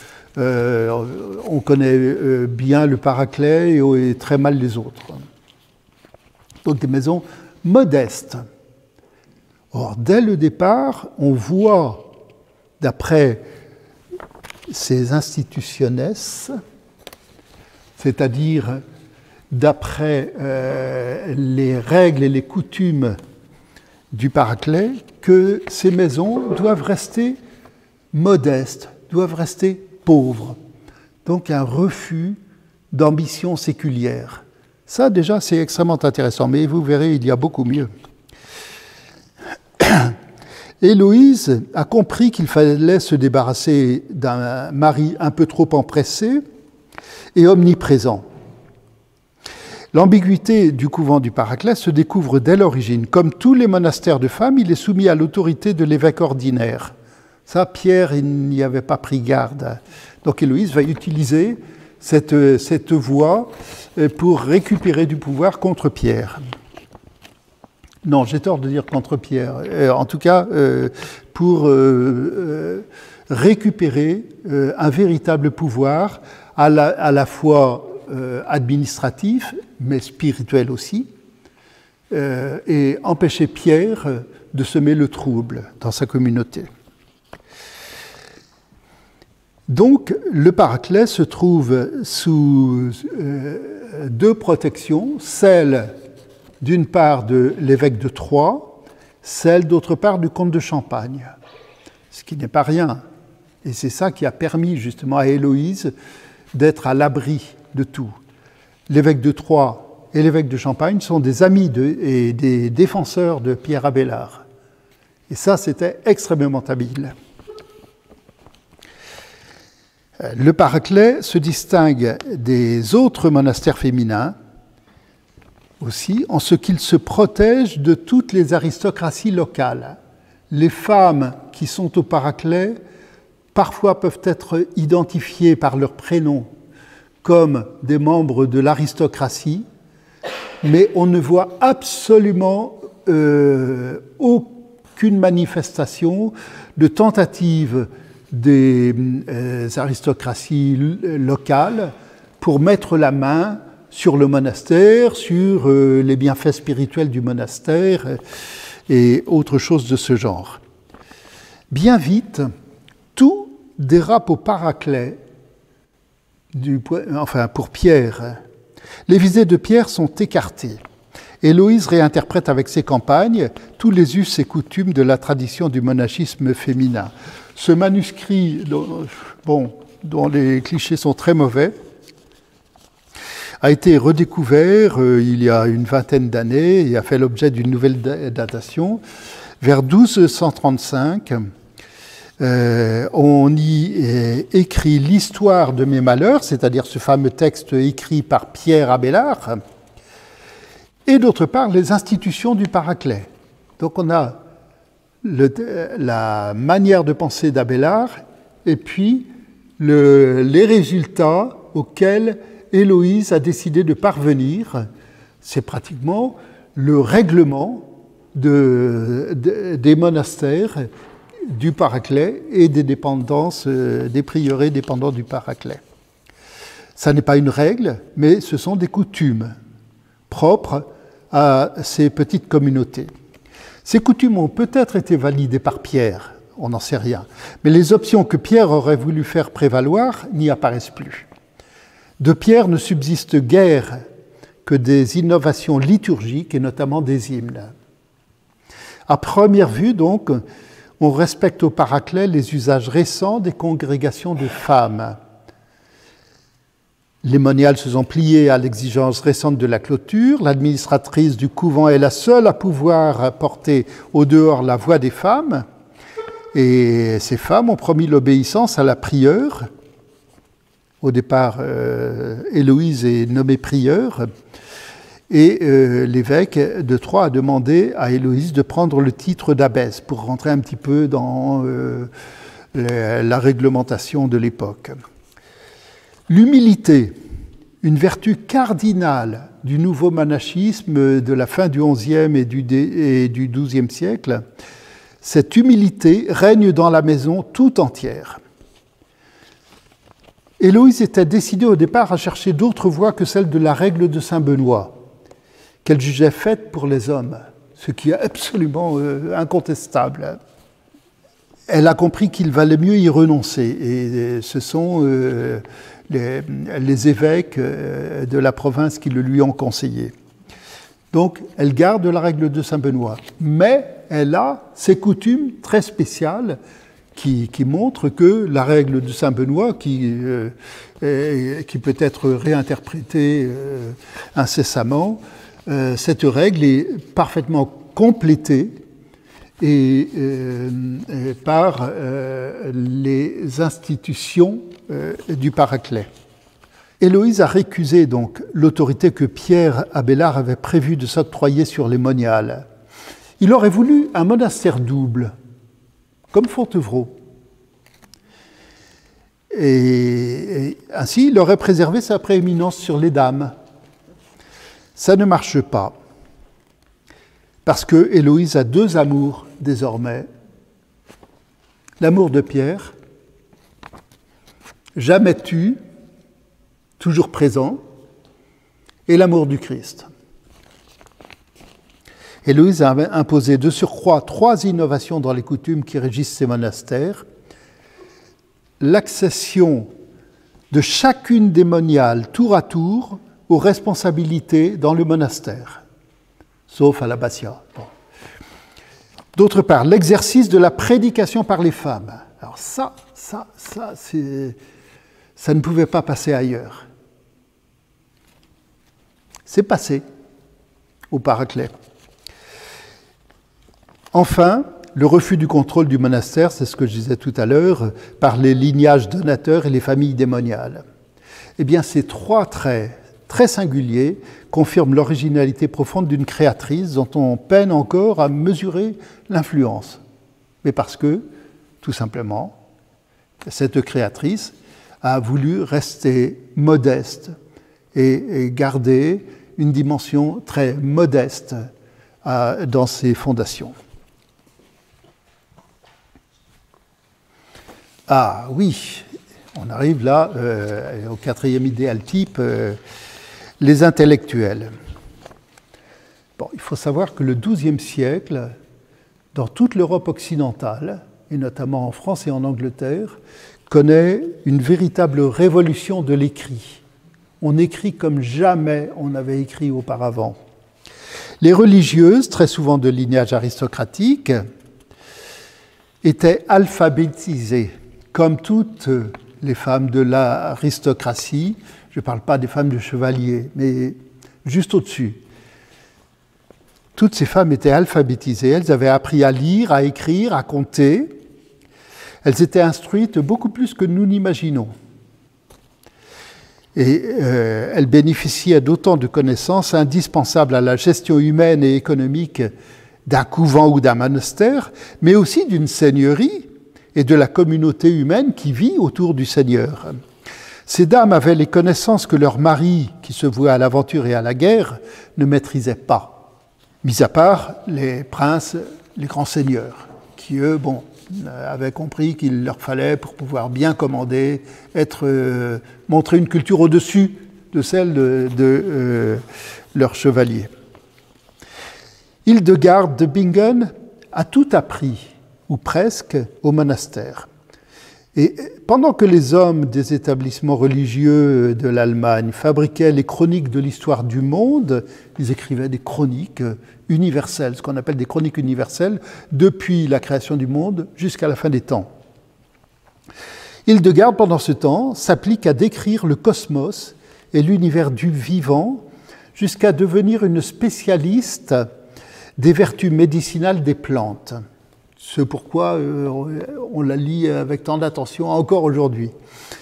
On connaît bien le Paraclet et très mal les autres. Donc des maisons modestes. Or, dès le départ, on voit, d'après ces institutionnesses, c'est-à-dire d'après les règles et les coutumes du Paraclet, que ces maisons doivent rester modestes, doivent rester pauvres. Donc un refus d'ambition séculière. Ça déjà c'est extrêmement intéressant, mais vous verrez, il y a beaucoup mieux. Héloïse a compris qu'il fallait se débarrasser d'un mari un peu trop empressé et omniprésent. L'ambiguïté du couvent du Paraclet se découvre dès l'origine. Comme tous les monastères de femmes, il est soumis à l'autorité de l'évêque ordinaire. Ça, Pierre, il n'y avait pas pris garde. Donc Héloïse va utiliser cette voie pour récupérer du pouvoir contre Pierre. Non, j'ai tort de dire contre Pierre. En tout cas, pour récupérer un véritable pouvoir à la fois administratif, mais spirituel aussi, et empêcher Pierre de semer le trouble dans sa communauté. Donc, le Paraclet se trouve sous deux protections, celle d'une part de l'évêque de Troyes, celle d'autre part du comte de Champagne, ce qui n'est pas rien. Et c'est ça qui a permis justement à Héloïse d'être à l'abri de tout. L'évêque de Troyes et l'évêque de Champagne sont des amis et des défenseurs de Pierre Abélard. Et ça, c'était extrêmement habile. Le Paraclet se distingue des autres monastères féminins aussi en ce qu'il se protège de toutes les aristocraties locales. Les femmes qui sont au Paraclet parfois peuvent être identifiées par leur prénom comme des membres de l'aristocratie, mais on ne voit absolument aucune manifestation de tentative des aristocraties locales pour mettre la main sur le monastère, sur les bienfaits spirituels du monastère et autre chose de ce genre. Bien vite, tout dérape au Paraclet, pour Pierre. Les visées de Pierre sont écartées. Héloïse réinterprète avec ses campagnes tous les us et coutumes de la tradition du monachisme féminin. Ce manuscrit, dont les clichés sont très mauvais, a été redécouvert il y a une vingtaine d'années et a fait l'objet d'une nouvelle datation. Vers 1235, on y écrit l'histoire de mes malheurs, c'est-à-dire ce fameux texte écrit par Pierre Abélard, et d'autre part les institutions du Paraclet. Donc on a la manière de penser d'Abélard et puis les résultats auxquels Héloïse a décidé de parvenir. C'est pratiquement le règlement des monastères du Paraclet et des dépendances, des prieurés dépendants du Paraclet. Ça n'est pas une règle, mais ce sont des coutumes propres à ces petites communautés. Ces coutumes ont peut-être été validées par Pierre, on n'en sait rien, mais les options que Pierre aurait voulu faire prévaloir n'y apparaissent plus. De Pierre ne subsiste guère que des innovations liturgiques et notamment des hymnes. À première vue, donc, on respecte au Paraclet les usages récents des congrégations de femmes. Les moniales se sont pliées à l'exigence récente de la clôture. L'administratrice du couvent est la seule à pouvoir porter au dehors la voix des femmes. Et ces femmes ont promis l'obéissance à la prieure. Au départ, Héloïse est nommée prieure. Et l'évêque de Troyes a demandé à Héloïse de prendre le titre d'abbesse pour rentrer un petit peu dans la réglementation de l'époque. L'humilité, une vertu cardinale du nouveau monachisme de la fin du XIe et du XIIe siècle, cette humilité règne dans la maison tout entière. Héloïse était décidée au départ à chercher d'autres voies que celle de la règle de saint Benoît, qu'elle jugeait faite pour les hommes, ce qui est absolument incontestable. Elle a compris qu'il valait mieux y renoncer, et ce sont les évêques de la province qui le lui ont conseillé. Donc, elle garde la règle de saint Benoît, mais elle a ses coutumes très spéciales qui montrent que la règle de saint Benoît, qui peut être réinterprétée incessamment, cette règle est parfaitement complétée par les institutions du Paraclet. Héloïse a récusé donc l'autorité que Pierre Abélard avait prévu de s'octroyer sur les moniales. Il aurait voulu un monastère double, comme Fontevraud. Et ainsi, il aurait préservé sa prééminence sur les dames. Ça ne marche pas, parce que Héloïse a deux amours désormais. L'amour de Pierre, jamais tu, toujours présent, et l'amour du Christ. Héloïse a imposé de surcroît 3 innovations dans les coutumes qui régissent ces monastères. l'accession de chacune des moniales tour à tour aux responsabilités dans le monastère, sauf à l'abbatiat. Bon. D'autre part, l'exercice de la prédication par les femmes. Alors ça ne pouvait pas passer ailleurs. C'est passé au Paraclet. Enfin, le refus du contrôle du monastère, c'est ce que je disais tout à l'heure, par les lignages donateurs et les familles démoniales. Eh bien, ces trois traits très singuliers confirment l'originalité profonde d'une créatrice dont on peine encore à mesurer l'influence. Mais parce que, tout simplement, cette créatrice a voulu rester modeste et garder une dimension très modeste dans ses fondations. Ah oui, on arrive là au quatrième idéal type, les intellectuels. Bon, il faut savoir que le XIIe siècle, dans toute l'Europe occidentale, et notamment en France et en Angleterre, connaît une véritable révolution de l'écrit. On écrit comme jamais on n'avait écrit auparavant. Les religieuses, très souvent de lignage aristocratique, étaient alphabétisées, comme toutes les femmes de l'aristocratie. Je ne parle pas des femmes de chevaliers, mais juste au-dessus. Toutes ces femmes étaient alphabétisées, elles avaient appris à lire, à écrire, à compter. Elles étaient instruites beaucoup plus que nous n'imaginons. Et elles bénéficiaient d'autant de connaissances indispensables à la gestion humaine et économique d'un couvent ou d'un monastère, mais aussi d'une seigneurie et de la communauté humaine qui vit autour du Seigneur. Ces dames avaient les connaissances que leurs maris, qui se vouaient à l'aventure et à la guerre, ne maîtrisaient pas, mis à part les princes, les grands seigneurs, qui eux, avaient compris qu'il leur fallait, pour pouvoir bien commander, montrer une culture au-dessus de celle de leurs chevaliers. Hildegarde de Bingen a tout appris, ou presque, au monastère. Et pendant que les hommes des établissements religieux de l'Allemagne fabriquaient les chroniques de l'histoire du monde, ils écrivaient des chroniques universelles, ce qu'on appelle des chroniques universelles, depuis la création du monde jusqu'à la fin des temps. Hildegarde, pendant ce temps, s'applique à décrire le cosmos et l'univers du vivant jusqu'à devenir une spécialiste des vertus médicinales des plantes. C'est pourquoi on la lit avec tant d'attention encore aujourd'hui.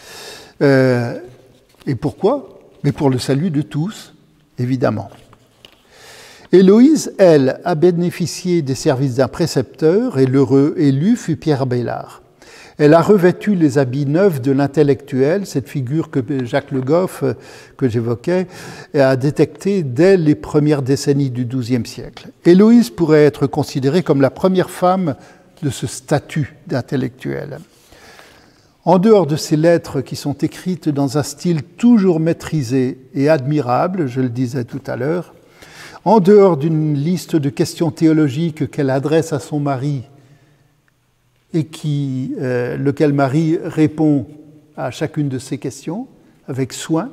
Et pourquoi? Mais pour le salut de tous, évidemment. Héloïse, elle, a bénéficié des services d'un précepteur et l'heureux élu fut Pierre Abélard. Elle a revêtu les habits neufs de l'intellectuel, cette figure que Jacques Le Goff, que j'évoquais, a détectée dès les premières décennies du XIIe siècle. Héloïse pourrait être considérée comme la première femme de ce statut d'intellectuel. En dehors de ces lettres qui sont écrites dans un style toujours maîtrisé et admirable, je le disais tout à l'heure, en dehors d'une liste de questions théologiques qu'elle adresse à son mari et lequel mari répond à chacune de ces questions avec soin,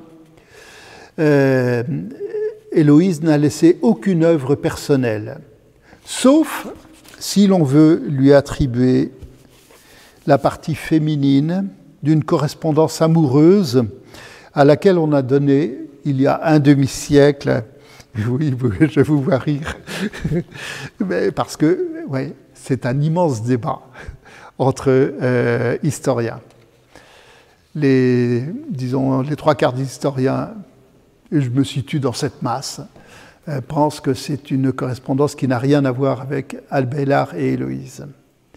Héloïse n'a laissé aucune œuvre personnelle, sauf si l'on veut lui attribuer la partie féminine d'une correspondance amoureuse à laquelle on a donné, il y a un demi-siècle, oui, je vous vois rire, mais parce que c'est un immense débat entre historiens. Les trois quarts des historiens, et je me situe dans cette masse, pensent que c'est une correspondance qui n'a rien à voir avec Abélard et Héloïse.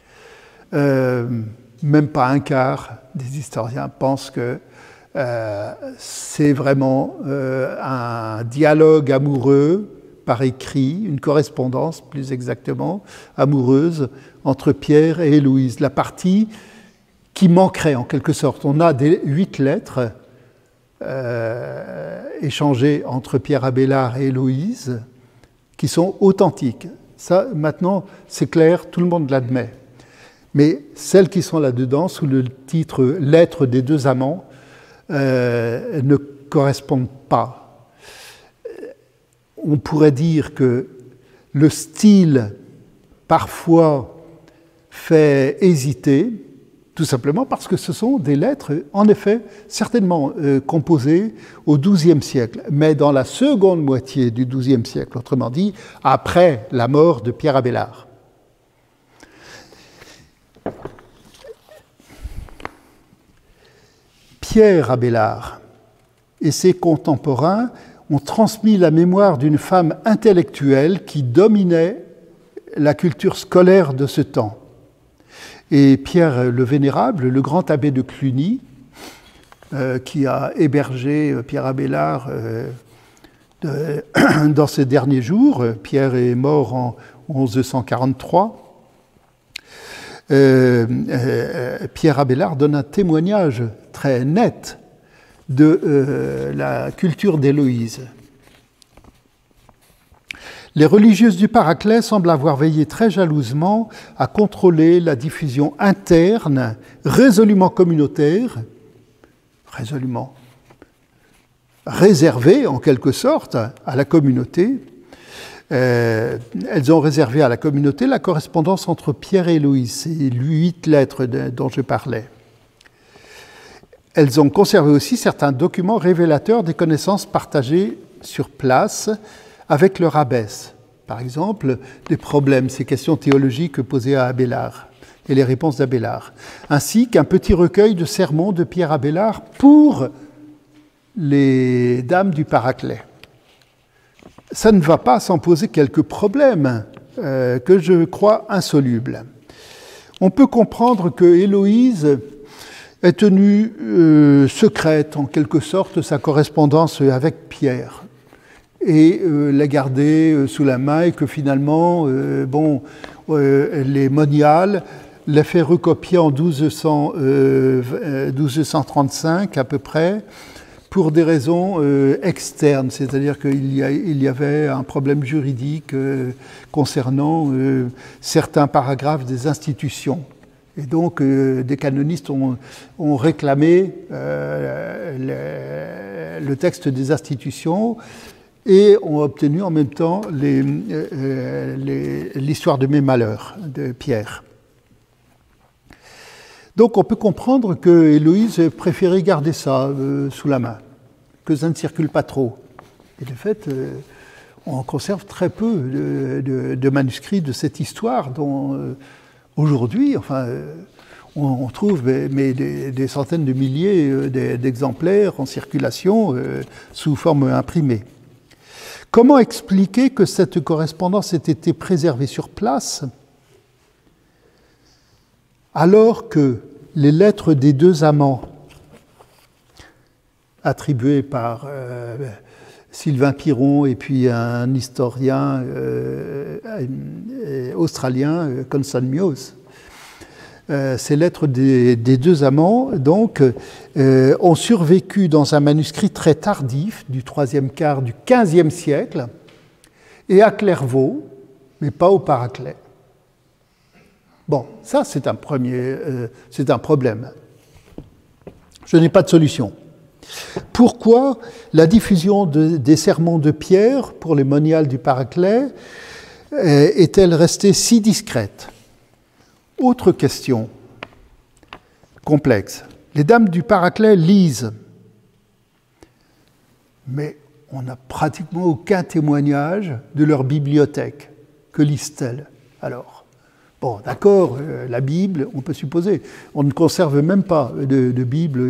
Même pas un quart des historiens pensent que c'est vraiment un dialogue amoureux par écrit, une correspondance plus exactement amoureuse entre Pierre et Héloïse. La partie qui manquerait en quelque sorte. On a 8 lettres échangées entre Pierre Abélard et Héloïse qui sont authentiques. Ça, maintenant, c'est clair, tout le monde l'admet. Mais celles qui sont là-dedans, sous le titre « Lettres des deux amants », ne correspondent pas. On pourrait dire que le style, parfois, fait hésiter, tout simplement parce que ce sont des lettres, en effet, certainement composées au XIIe siècle, mais dans la seconde moitié du XIIe siècle, autrement dit, après la mort de Pierre Abélard. Pierre Abélard et ses contemporains ont transmis la mémoire d'une femme intellectuelle qui dominait la culture scolaire de ce temps. Et Pierre le Vénérable, le grand abbé de Cluny, qui a hébergé Pierre Abélard dans ses derniers jours, Pierre est mort en 1143, Pierre Abélard donne un témoignage très net de la culture d'Héloïse. Les religieuses du Paraclet semblent avoir veillé très jalousement à contrôler la diffusion interne, résolument communautaire, résolument réservée en quelque sorte à la communauté. Elles ont réservé à la communauté la correspondance entre Pierre et Héloïse, c'est les 8 lettres dont je parlais. Elles ont conservé aussi certains documents révélateurs des connaissances partagées sur place avec leur abbesse. Par exemple, des problèmes, ces questions théologiques posées à Abélard et les réponses d'Abélard, ainsi qu'un petit recueil de sermons de Pierre Abélard pour les dames du Paraclet. Ça ne va pas sans poser quelques problèmes que je crois insolubles. On peut comprendre que Héloïse ait tenu secrète, en quelque sorte, sa correspondance avec Pierre et la garder sous la main et que finalement, les moniales l'a fait recopier en 1235 à peu près, pour des raisons externes, c'est-à-dire qu'il y avait un problème juridique concernant certains paragraphes des institutions. Et donc, des canonistes ont réclamé le texte des institutions et ont obtenu en même temps l'histoire de mes malheurs de Pierre. Donc on peut comprendre que Héloïse préférait garder ça sous la main, que ça ne circule pas trop. Et de fait, on conserve très peu de manuscrits de cette histoire dont aujourd'hui, on trouve des centaines de milliers d'exemplaires en circulation sous forme imprimée. Comment expliquer que cette correspondance ait été préservée sur place alors que les lettres des deux amants, attribuées par Sylvain Piron et puis un historien australien, Constant Muse, ces lettres des deux amants donc, ont survécu dans un manuscrit très tardif du troisième quart du XVe siècle et à Clairvaux, mais pas au Paraclet. Bon, ça c'est un problème. Je n'ai pas de solution. Pourquoi la diffusion des sermons de Pierre pour les moniales du Paraclet est-elle restée si discrète? Autre question complexe. Les dames du Paraclet lisent, mais on n'a pratiquement aucun témoignage de leur bibliothèque. Que lisent-elles alors? Bon, d'accord, la Bible, on peut supposer. On ne conserve même pas de Bible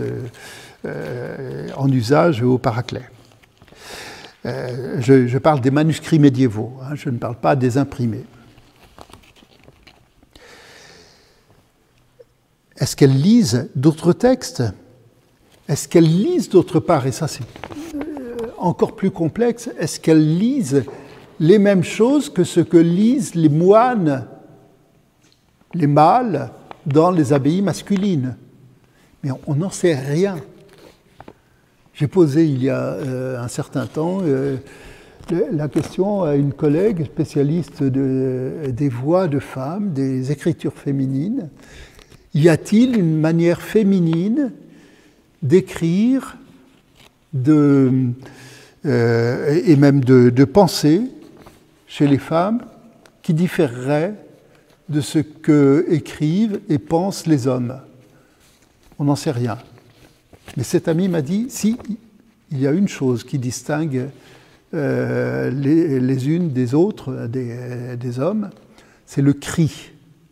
en usage au Paraclet. Je parle des manuscrits médiévaux, hein, je ne parle pas des imprimés. Est-ce qu'elles lisent d'autres textes? Est-ce qu'elles lisent d'autre part? Et ça, c'est encore plus complexe. Est-ce qu'elles lisent les mêmes choses que ce que lisent les moines, les mâles, dans les abbayes masculines? Mais on n'en sait rien. J'ai posé il y a un certain temps la question à une collègue spécialiste des voix de femmes, des écritures féminines. Y a-t-il une manière féminine d'écrire et même de penser chez les femmes qui différerait de ce que écrivent et pensent les hommes? On n'en sait rien. Mais cet ami m'a dit, si, il y a une chose qui distingue les unes des autres, des hommes, c'est le cri.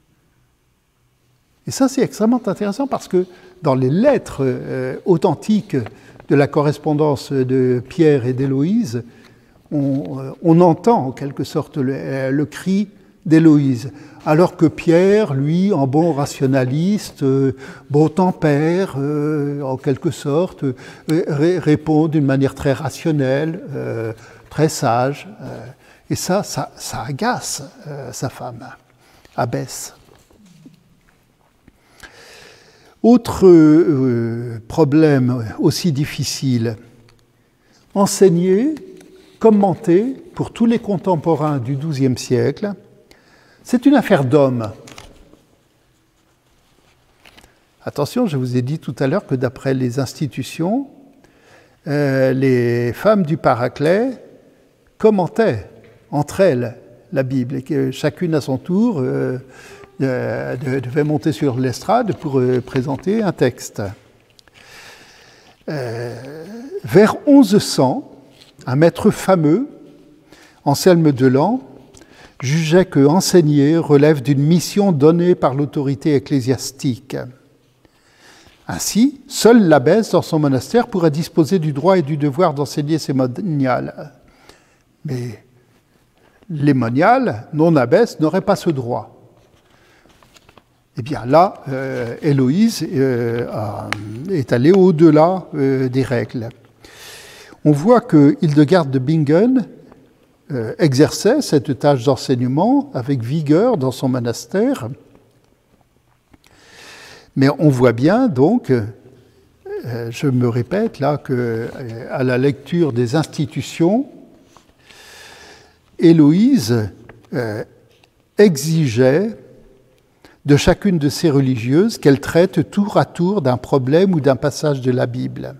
Et ça, c'est extrêmement intéressant parce que dans les lettres authentiques de la correspondance de Pierre et d'Héloïse, on entend en quelque sorte le cri d'Héloïse, alors que Pierre, lui, en bon rationaliste, bon tempère, en quelque sorte, répond d'une manière très rationnelle, très sage. Et ça agace sa femme, Abbesse. Autre problème aussi difficile, enseigner, commenter pour tous les contemporains du XIIe siècle, c'est une affaire d'hommes. Attention, je vous ai dit tout à l'heure que d'après les institutions, les femmes du Paraclet commentaient entre elles la Bible et que chacune à son tour devait monter sur l'estrade pour présenter un texte. Vers 1100, un maître fameux, Anselme Delan, jugeait que enseigner relève d'une mission donnée par l'autorité ecclésiastique. Ainsi, seule l'abbesse dans son monastère pourrait disposer du droit et du devoir d'enseigner ses moniales. Mais les moniales non abbesses n'auraient pas ce droit. Eh bien là, Héloïse est allée au-delà des règles. On voit que Hildegarde de Bingen exerçait cette tâche d'enseignement avec vigueur dans son monastère. Mais on voit bien donc, je me répète là, qu'à la lecture des institutions, Héloïse exigeait de chacune de ces religieuses qu'elle traite tour à tour d'un problème ou d'un passage de la Bible.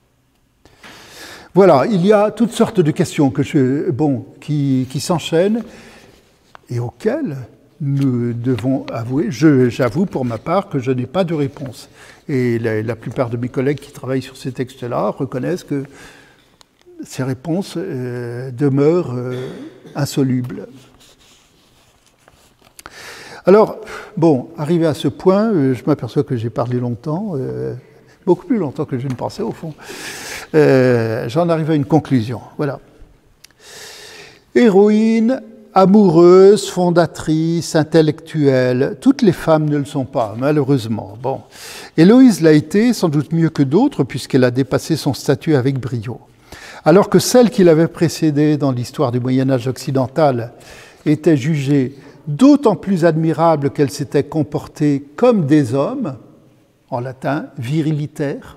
Voilà, il y a toutes sortes de questions qui s'enchaînent et auxquelles nous devons avouer, j'avoue pour ma part que je n'ai pas de réponse. Et la plupart de mes collègues qui travaillent sur ces textes-là reconnaissent que ces réponses demeurent insolubles. Alors, bon, arrivé à ce point, je m'aperçois que j'ai parlé longtemps, beaucoup plus longtemps que je ne pensais au fond. J'en arrive à une conclusion, voilà. Héroïne, amoureuse, fondatrice, intellectuelle, toutes les femmes ne le sont pas, malheureusement. Bon. Héloïse l'a été, sans doute mieux que d'autres, puisqu'elle a dépassé son statut avec brio. Alors que celles qui l'avaient précédée dans l'histoire du Moyen-Âge occidental étaient jugées d'autant plus admirables qu'elles s'étaient comportées comme des hommes, en latin, virilitaires,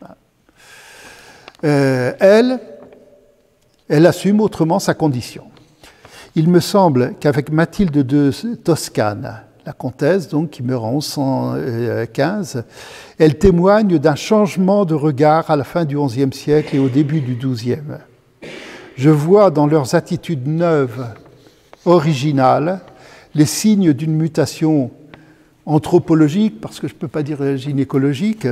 elle assume autrement sa condition. Il me semble qu'avec Mathilde de Toscane, la comtesse, donc, qui meurt en 1115, elle témoigne d'un changement de regard à la fin du XIe siècle et au début du XIIe. Je vois dans leurs attitudes neuves, originales, les signes d'une mutation anthropologique, parce que je ne peux pas dire gynécologique.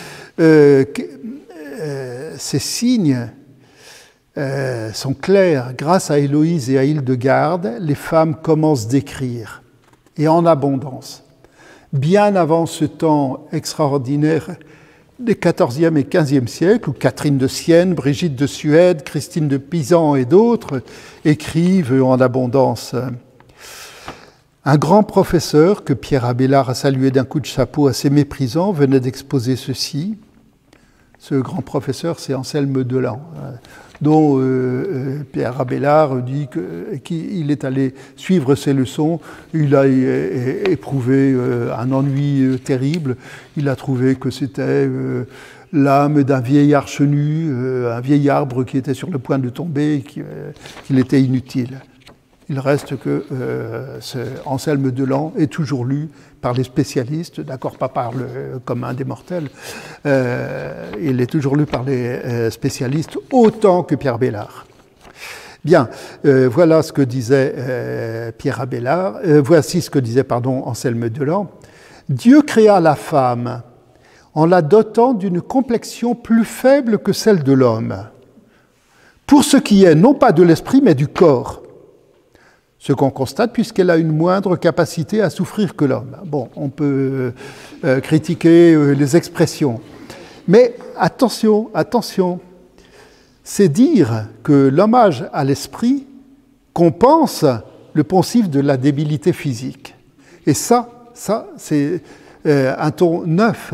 Ces signes sont clairs. Grâce à Héloïse et à Hildegarde, les femmes commencent d'écrire, et en abondance. Bien avant ce temps extraordinaire des XIVe et XVe siècles, où Catherine de Sienne, Brigitte de Suède, Christine de Pisan et d'autres écrivent en abondance. Un grand professeur, que Pierre Abélard a salué d'un coup de chapeau assez méprisant, venait d'exposer ceci. Ce grand professeur, c'est Anselme Delan, dont Pierre Abélard dit qu'il est allé suivre ses leçons. Il a éprouvé un ennui terrible. Il a trouvé que c'était l'âme d'un vieil arche nu, un vieil arbre qui était sur le point de tomber, qu'il était inutile. Il reste que Anselme Delan est toujours lu par les spécialistes, d'accord, pas par le commun des mortels, il est toujours lu par les spécialistes autant que Pierre Abélard. Bien, voilà ce que disait Pierre Abélard, voici ce que disait, Anselme Delan. Dieu créa la femme en la dotant d'une complexion plus faible que celle de l'homme, pour ce qui est non pas de l'esprit mais du corps. Ce qu'on constate puisqu'elle a une moindre capacité à souffrir que l'homme. Bon, on peut critiquer les expressions, mais attention, c'est dire que l'hommage à l'esprit compense le poncif de la débilité physique. Et ça c'est un ton neuf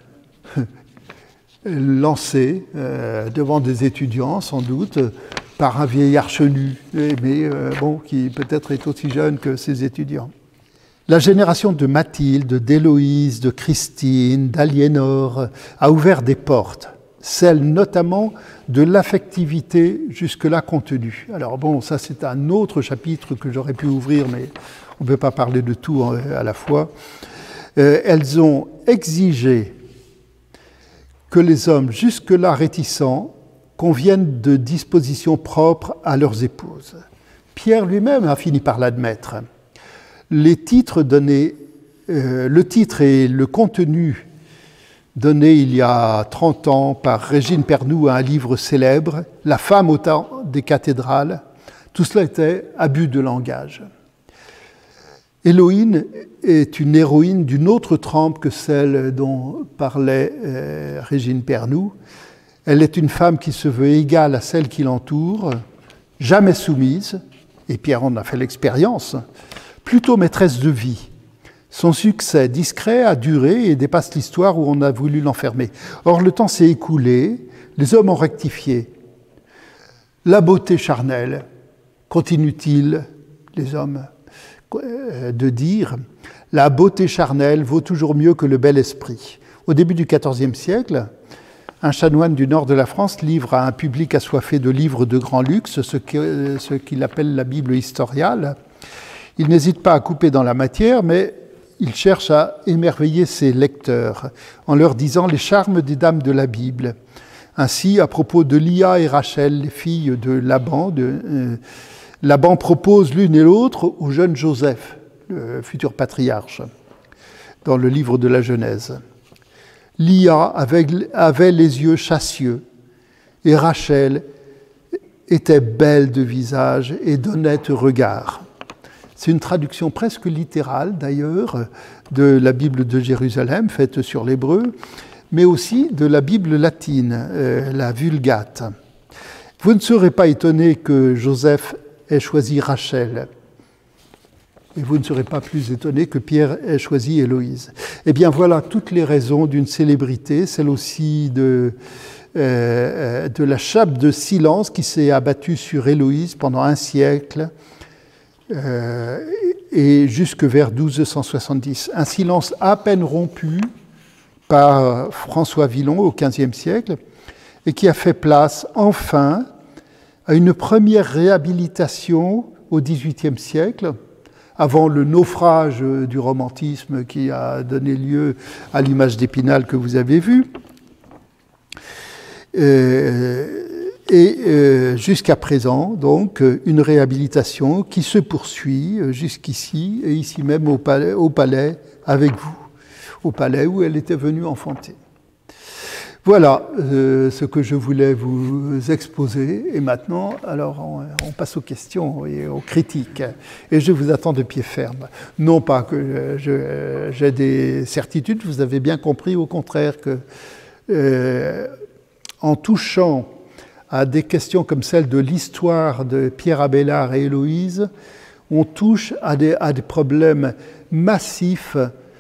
lancé devant des étudiants, sans doute, par un vieil arche nu, mais qui peut-être est aussi jeune que ses étudiants. La génération de Mathilde, d'Héloïse, de Christine, d'Aliénor a ouvert des portes, celle notamment de l'affectivité jusque-là contenue. Alors ça c'est un autre chapitre que j'aurais pu ouvrir, mais on ne peut pas parler de tout à la fois. Elles ont exigé que les hommes jusque-là réticents conviennent de dispositions propres à leurs épouses. Pierre lui-même a fini par l'admettre. Le titre et le contenu donné il y a 30 ans par Régine Pernoud à un livre célèbre, « La femme au temps des cathédrales », tout cela était abus de langage. Héloïne est une héroïne d'une autre trempe que celle dont parlait Régine Pernoud. Elle est une femme qui se veut égale à celle qui l'entoure, jamais soumise, et Pierre en a fait l'expérience, plutôt maîtresse de vie. Son succès discret a duré et dépasse l'histoire où on a voulu l'enfermer. Or, le temps s'est écoulé, les hommes ont rectifié. La beauté charnelle, continue-t-il, les hommes, de dire, la beauté charnelle vaut toujours mieux que le bel esprit. Au début du XIVe siècle, un chanoine du nord de la France livre à un public assoiffé de livres de grand luxe ce qu'il appelle la Bible historiale. Il n'hésite pas à couper dans la matière, mais il cherche à émerveiller ses lecteurs en leur disant les charmes des dames de la Bible. Ainsi, à propos de Lia et Rachel, les filles de Laban, Laban propose l'une et l'autre au jeune Joseph, le futur patriarche, dans le livre de la Genèse. Lia avait les yeux chassieux et Rachel était belle de visage et d'honnête regard. C'est une traduction presque littérale, d'ailleurs, de la Bible de Jérusalem, faite sur l'hébreu, mais aussi de la Bible latine, la Vulgate. Vous ne serez pas étonné que Joseph ait choisi Rachel, et vous ne serez pas plus étonné que Pierre ait choisi Héloïse. Eh bien, voilà toutes les raisons d'une célébrité, celle aussi de la chape de silence qui s'est abattue sur Héloïse pendant un siècle, et jusque vers 1270. Un silence à peine rompu par François Villon au XVe siècle et qui a fait place enfin à une première réhabilitation au XVIIIe siècle, avant le naufrage du romantisme qui a donné lieu à l'image d'Épinal que vous avez vue. Et jusqu'à présent, donc, une réhabilitation qui se poursuit jusqu'ici, et ici même au palais avec vous, au palais où elle était venue enfanter. Voilà ce que je voulais vous exposer. Et maintenant, alors, on passe aux questions et aux critiques. Et je vous attends de pied ferme. Non pas que j'ai des certitudes, vous avez bien compris, au contraire, que en touchant à des questions comme celle de l'histoire de Pierre Abélard et Héloïse, on touche à des problèmes massifs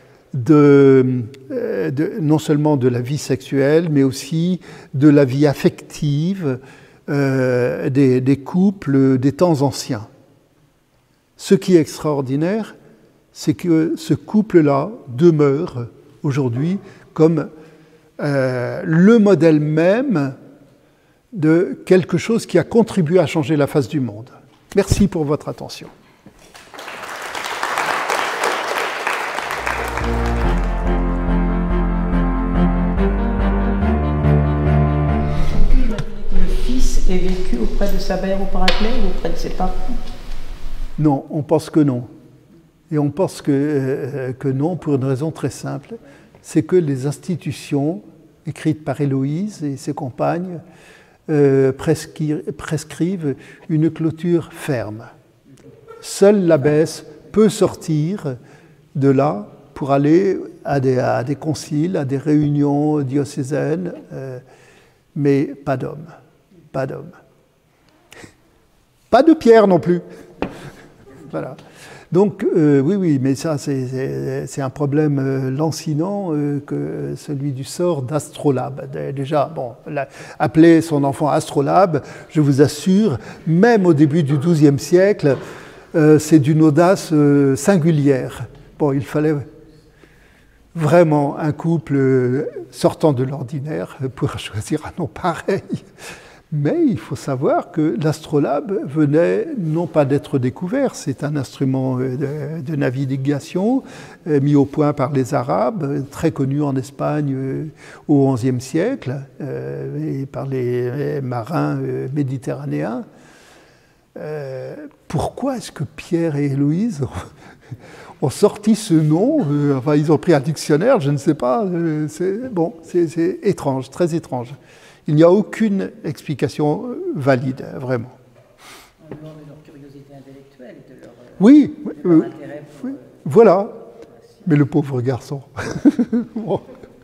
non seulement de la vie sexuelle, mais aussi de la vie affective des couples des temps anciens. Ce qui est extraordinaire, c'est que ce couple-là demeure aujourd'hui comme le modèle même de quelque chose qui a contribué à changer la face du monde. Merci pour votre attention. Est vécu auprès de sa mère au Paraclet ou auprès de ses parents? Non, on pense que non. Et on pense que non pour une raison très simple. C'est que les institutions écrites par Héloïse et ses compagnes prescrivent une clôture ferme. Seule l'abbesse peut sortir de là pour aller à des conciles, à des réunions diocésaines, mais pas d'hommes. Pas d'hommes. Pas de Pierre non plus. Voilà. Donc, oui, mais ça, c'est un problème lancinant que celui du sort d'astrolabe. Déjà, bon, appeler son enfant astrolabe, je vous assure, même au début du XIIe siècle, c'est d'une audace singulière. Bon, il fallait vraiment un couple sortant de l'ordinaire pour choisir un nom pareil. Mais il faut savoir que l'astrolabe venait non pas d'être découvert, c'est un instrument de navigation mis au point par les Arabes, très connu en Espagne au XIe siècle, et par les marins méditerranéens. Pourquoi est-ce que Pierre et Héloïse ont sorti ce nom? Enfin, ils ont pris un dictionnaire, je ne sais pas. C'est étrange, très étrange. Il n'y a aucune explication valide, vraiment. En dehors de leur curiosité intellectuelle, de leur, intérêt pour... Oui, voilà. Mais le pauvre garçon. Bon.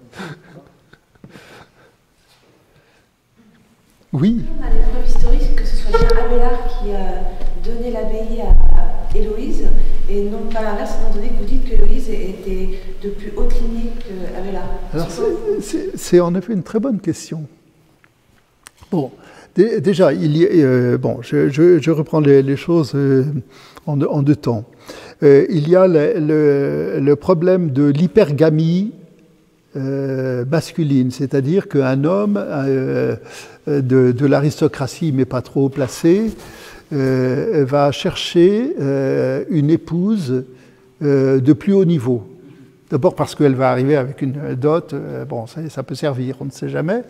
Oui. On a des preuves historiques que ce soit bien Abélard qui a donné l'abbaye à Héloïse, et non pas l'inverse, étant donné que vous dites que Héloïse était de plus haute lignée qu'Abélard. Alors, c'est en effet une très bonne question. Bon, déjà, je reprends les choses en deux temps. Il y a le problème de l'hypergamie masculine, c'est-à-dire qu'un homme de l'aristocratie, mais pas trop placé, va chercher une épouse de plus haut niveau. D'abord parce qu'elle va arriver avec une dot, ça peut servir, on ne sait jamais.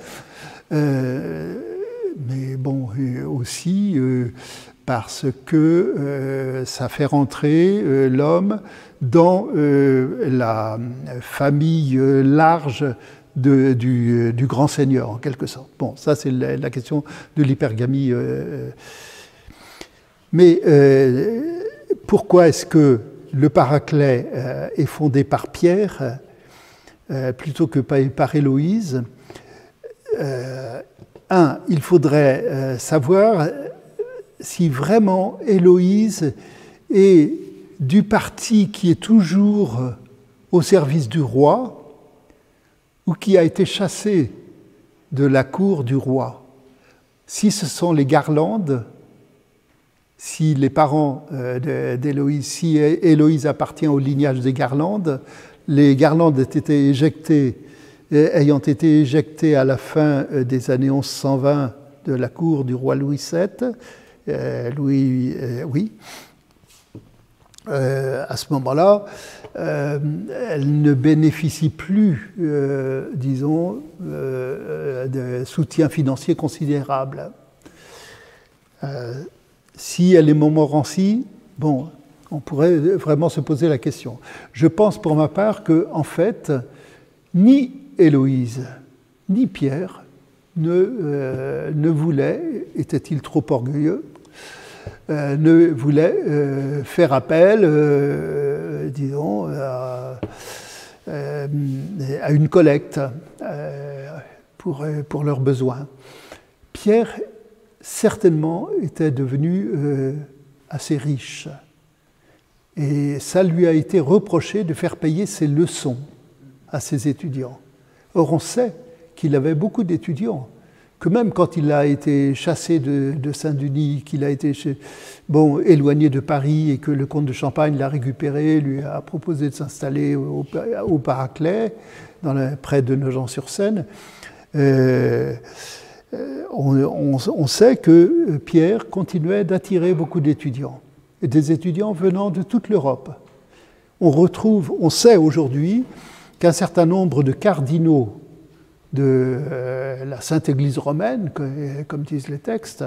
Mais bon, aussi parce que ça fait rentrer l'homme dans la famille large du grand seigneur, en quelque sorte. Bon, ça c'est la question de l'hypergamie. Mais pourquoi est-ce que le Paraclet est fondé par Pierre plutôt que par Héloïse? Il faudrait savoir si vraiment Héloïse est du parti qui est toujours au service du roi ou qui a été chassé de la cour du roi. Si ce sont les Garlandes, si les parents d'Héloïse, si Héloïse appartient au lignage des Garlandes, les Garlandes ayant été éjectés à la fin des années 1120 de la cour du roi Louis VII, à ce moment-là, elle ne bénéficie plus, de soutien financier considérable. Si elle est Montmorency, bon, on pourrait vraiment se poser la question. Je pense pour ma part que, en fait, ni Héloïse ni Pierre ne voulaient, était-il trop orgueilleux, ne voulaient faire appel, à une collecte pour leurs besoins. Pierre, certainement, était devenu assez riche. Et ça lui a été reproché de faire payer ses leçons à ses étudiants. Or, on sait qu'il avait beaucoup d'étudiants, que même quand il a été chassé de Saint-Denis, qu'il a été éloigné de Paris et que le comte de Champagne l'a récupéré, lui a proposé de s'installer au Paraclet, près de Nogent-sur-Seine, on sait que Pierre continuait d'attirer beaucoup d'étudiants, et des étudiants venant de toute l'Europe. On sait aujourd'hui qu'un certain nombre de cardinaux de la Sainte Église romaine, comme disent les textes,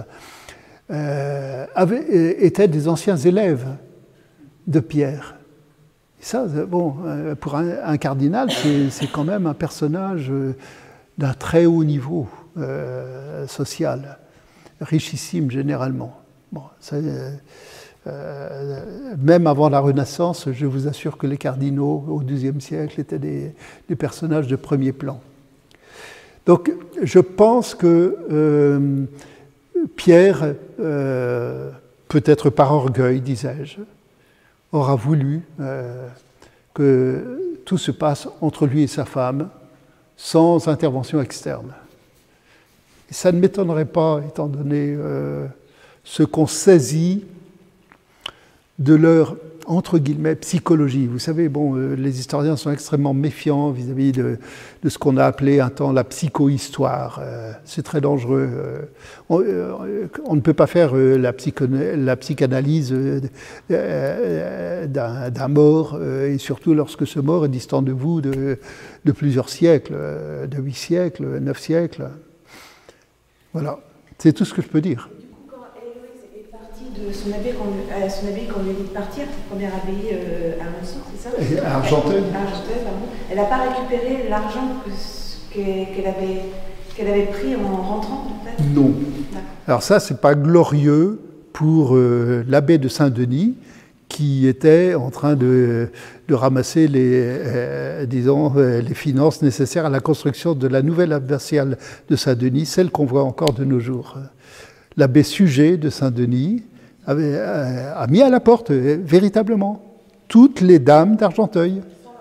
étaient des anciens élèves de Pierre. Et ça, bon, pour un cardinal, c'est quand même un personnage d'un très haut niveau social, richissime généralement. Bon, même avant la Renaissance, je vous assure que les cardinaux au XIIe siècle étaient des personnages de premier plan. Donc, je pense que Pierre, peut-être par orgueil, disais-je, aura voulu que tout se passe entre lui et sa femme, sans intervention externe. Et ça ne m'étonnerait pas, étant donné ce qu'on saisit de leur, entre guillemets, psychologie. Vous savez, bon, les historiens sont extrêmement méfiants vis-à-vis de ce qu'on a appelé un temps la psychohistoire. C'est très dangereux. On ne peut pas faire la psychanalyse d'un mort, et surtout lorsque ce mort est distant de vous de plusieurs siècles, de 8 siècles, 9 siècles. Voilà, c'est tout ce que je peux dire. De son abbaye quand on lui a dit de partir, cette première abbaye à Monceau, c'est ça? À Argenteuil. Pardon. Elle n'a pas récupéré l'argent qu'elle avait pris en rentrant, peut-être? Non. Alors ça, c'est pas glorieux pour l'abbé de Saint-Denis, qui était en train de ramasser les finances nécessaires à la construction de la nouvelle abbatiale de Saint-Denis, celle qu'on voit encore de nos jours. L'abbé Suger de Saint-Denis a mis à la porte, véritablement, toutes les dames d'Argenteuil.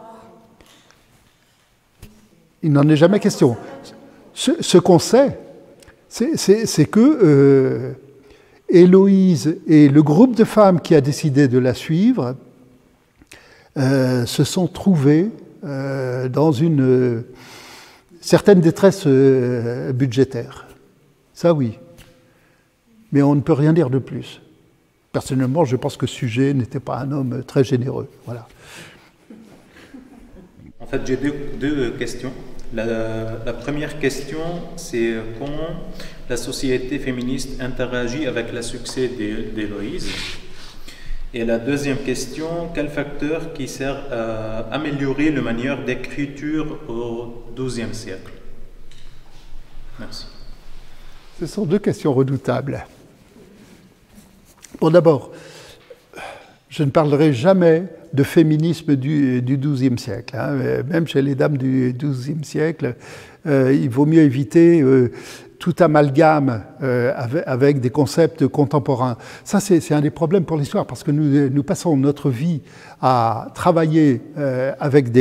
Il n'en est jamais question. Ce qu'on sait, c'est que Héloïse et le groupe de femmes qui a décidé de la suivre se sont trouvés dans une certaine détresse budgétaire. Ça, oui. Mais on ne peut rien dire de plus. Personnellement, je pense que Suger n'était pas un homme très généreux. Voilà. En fait, j'ai deux questions. La première question, c'est comment la société féministe interagit avec le succès d'Héloïse. Et la deuxième question, quel facteur qui sert à améliorer la manière d'écriture au XIIe siècle? Merci. Ce sont deux questions redoutables. Bon, d'abord, je ne parlerai jamais de féminisme du XIIe siècle. Hein. Même chez les dames du XIIe siècle, il vaut mieux éviter tout amalgame avec des concepts contemporains. Ça, c'est un des problèmes pour l'histoire, parce que nous passons notre vie à travailler avec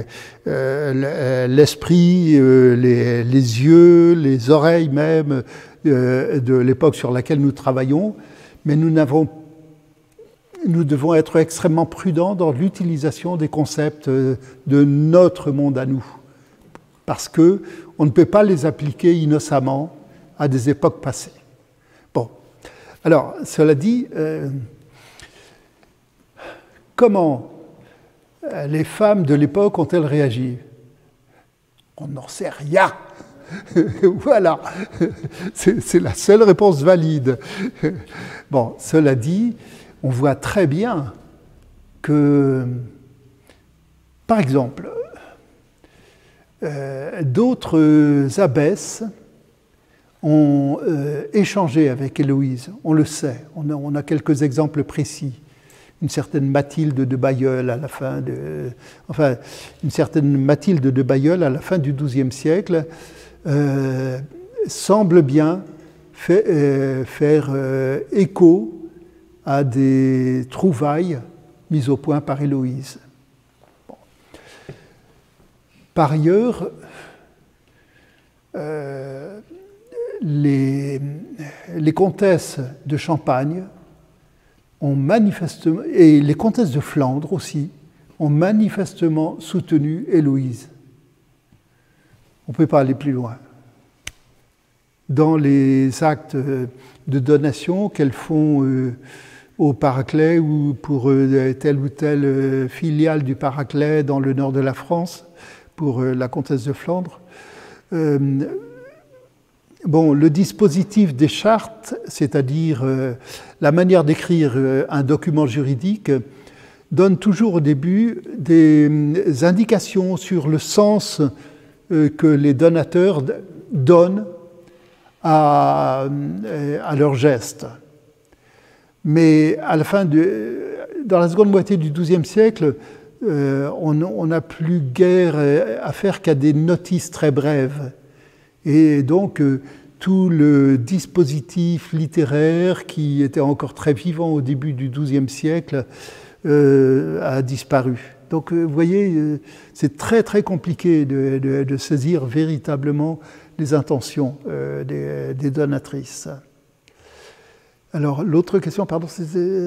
l'esprit, les yeux, les oreilles même de l'époque sur laquelle nous travaillons, mais nous devons être extrêmement prudents dans l'utilisation des concepts de notre monde à nous, parce qu'on ne peut pas les appliquer innocemment à des époques passées. Bon, alors, cela dit, comment les femmes de l'époque ont-elles réagi? On n'en sait rien. Voilà, c'est la seule réponse valide. Bon, cela dit, on voit très bien que, par exemple, d'autres abbesses ont échangé avec Héloïse, on le sait, on a quelques exemples précis. Une certaine Mathilde de Bailleul à la fin une certaine Mathilde de Bailleul à la fin du XIIe siècle semble bien faire écho à des trouvailles mises au point par Héloïse. Bon. Par ailleurs, les comtesses de Champagne ont manifestement, et les comtesses de Flandre aussi, ont manifestement soutenu Héloïse. On ne peut pas aller plus loin. Dans les actes de donation qu'elles font au Paraclet ou pour telle ou telle filiale du Paraclet dans le nord de la France, pour la comtesse de Flandre. Bon, le dispositif des chartes, c'est-à-dire la manière d'écrire un document juridique, donne toujours au début des indications sur le sens que les donateurs donnent à leurs gestes. Mais à la fin dans la seconde moitié du XIIe siècle, on n'a plus guère affaire qu'à des notices très brèves. Et donc, tout le dispositif littéraire qui était encore très vivant au début du XIIe siècle a disparu. Donc, vous voyez, c'est très très compliqué de saisir véritablement les intentions des donatrices. Alors, l'autre question, pardon, c'est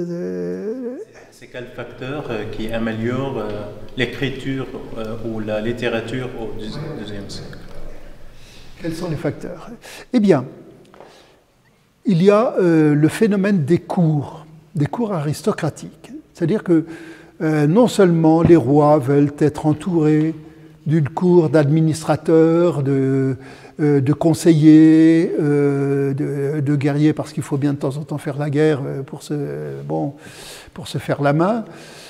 quel facteur qui améliore l'écriture ou la littérature au XIIe siècle? Quels sont les facteurs? Eh bien, il y a le phénomène des cours aristocratiques. C'est-à-dire que non seulement les rois veulent être entourés d'une cour d'administrateurs, de conseillers, de guerriers, parce qu'il faut bien de temps en temps faire la guerre pour se faire la main.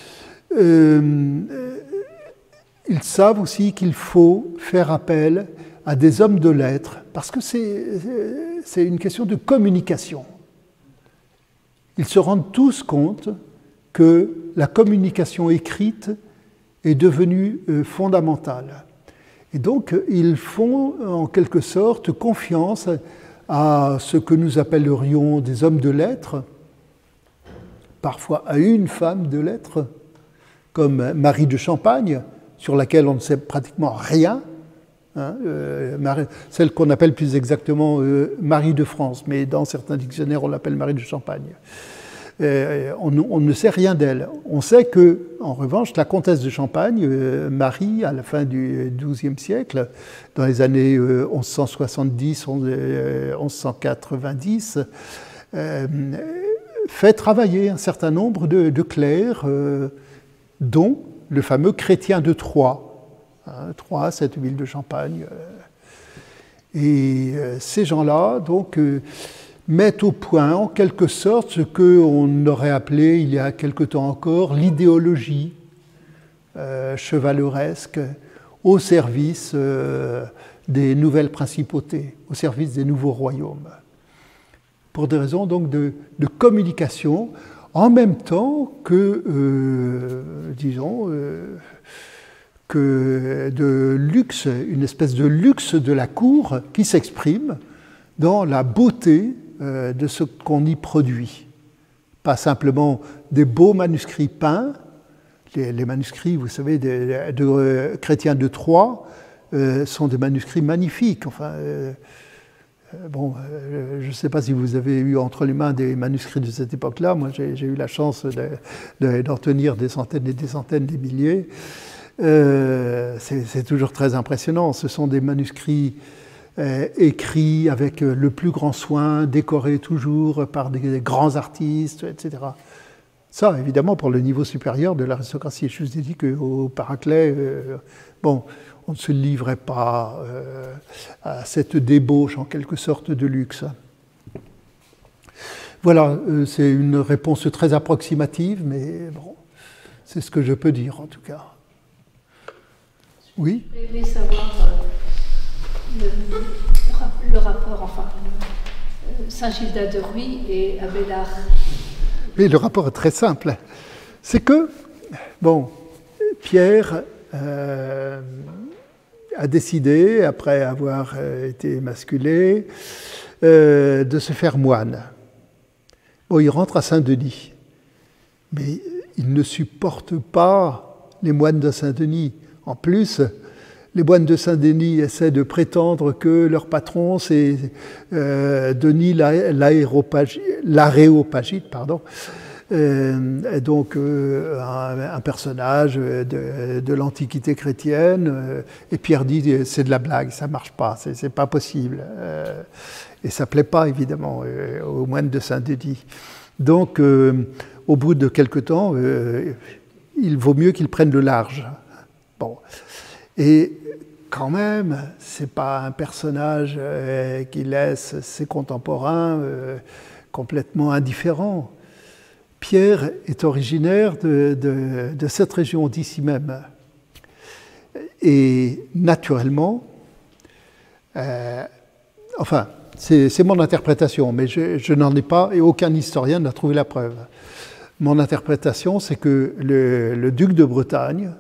Ils savent aussi qu'il faut faire appel à des hommes de lettres, parce que c'est une question de communication. Ils se rendent tous compte que la communication écrite est devenue fondamentale. Et donc, ils font en quelque sorte confiance à ce que nous appellerions des hommes de lettres, parfois à une femme de lettres, comme Marie de Champagne, sur laquelle on ne sait pratiquement rien, hein, celle qu'on appelle plus exactement Marie de France, mais dans certains dictionnaires on l'appelle Marie de Champagne. On ne sait rien d'elle. On sait que, en revanche, la comtesse de Champagne, Marie, à la fin du XIIe siècle, dans les années 1170-1190, fait travailler un certain nombre de clercs, dont le fameux Chrétien de Troyes. Troyes, cette ville de Champagne. Et ces gens-là, donc, mettent au point, en quelque sorte, ce qu'on aurait appelé, il y a quelque temps encore, l'idéologie chevaleresque au service des nouvelles principautés, au service des nouveaux royaumes. Pour des raisons donc de communication, en même temps que, disons, que de luxe, une espèce de luxe de la cour qui s'exprime dans la beauté de ce qu'on y produit. Pas simplement des beaux manuscrits peints, les manuscrits, vous savez, de Chrétien de Troyes sont des manuscrits magnifiques. Enfin, je ne sais pas si vous avez eu entre les mains des manuscrits de cette époque-là. Moi, j'ai eu la chance d'en tenir des centaines et des centaines, des milliers. C'est toujours très impressionnant. Ce sont des manuscrits écrits avec le plus grand soin, décorés toujours par des grands artistes, etc. Ça, évidemment, pour le niveau supérieur de l'aristocratie. Je vous ai dit qu'au Paraclet, on ne se livrait pas à cette débauche, en quelque sorte, de luxe. Voilà, c'est une réponse très approximative, mais bon, c'est ce que je peux dire, en tout cas. Oui ? J'ai aimé savoir le rapport, enfin, Saint-Gildas de Rhuys et Abélard. Oui, le rapport est très simple. C'est que, bon, Pierre a décidé, après avoir été émasculé, de se faire moine. Bon, il rentre à Saint-Denis, mais il ne supporte pas les moines de Saint-Denis. En plus, les moines de Saint-Denis essaient de prétendre que leur patron, c'est Denis l'Aréopagite, pardon. Donc un personnage de l'Antiquité chrétienne, et Pierre dit c'est de la blague, ça ne marche pas, c'est pas possible. Et ça ne plaît pas évidemment aux moines de Saint-Denis. Donc au bout de quelque temps, il vaut mieux qu'ils prennent le large. Bon. Et quand même, ce n'est pas un personnage qui laisse ses contemporains complètement indifférents. Pierre est originaire de cette région d'ici même. Et naturellement, enfin, c'est mon interprétation, mais je n'en ai pas, et aucun historien n'a trouvé la preuve. Mon interprétation, c'est que le duc de Bretagne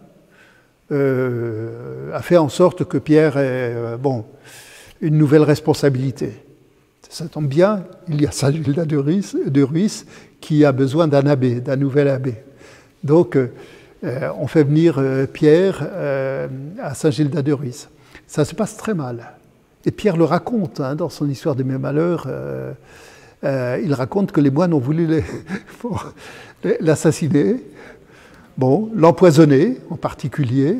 a fait en sorte que Pierre ait une nouvelle responsabilité. Ça tombe bien, il y a Saint-Gildas de Rhuys qui a besoin d'un abbé, d'un nouvel abbé. Donc, on fait venir Pierre à Saint-Gildas de Rhuys. Ça se passe très mal. Et Pierre le raconte dans son histoire de mes malheurs. Il raconte que les moines ont voulu l'assassiner, l'empoisonner en particulier.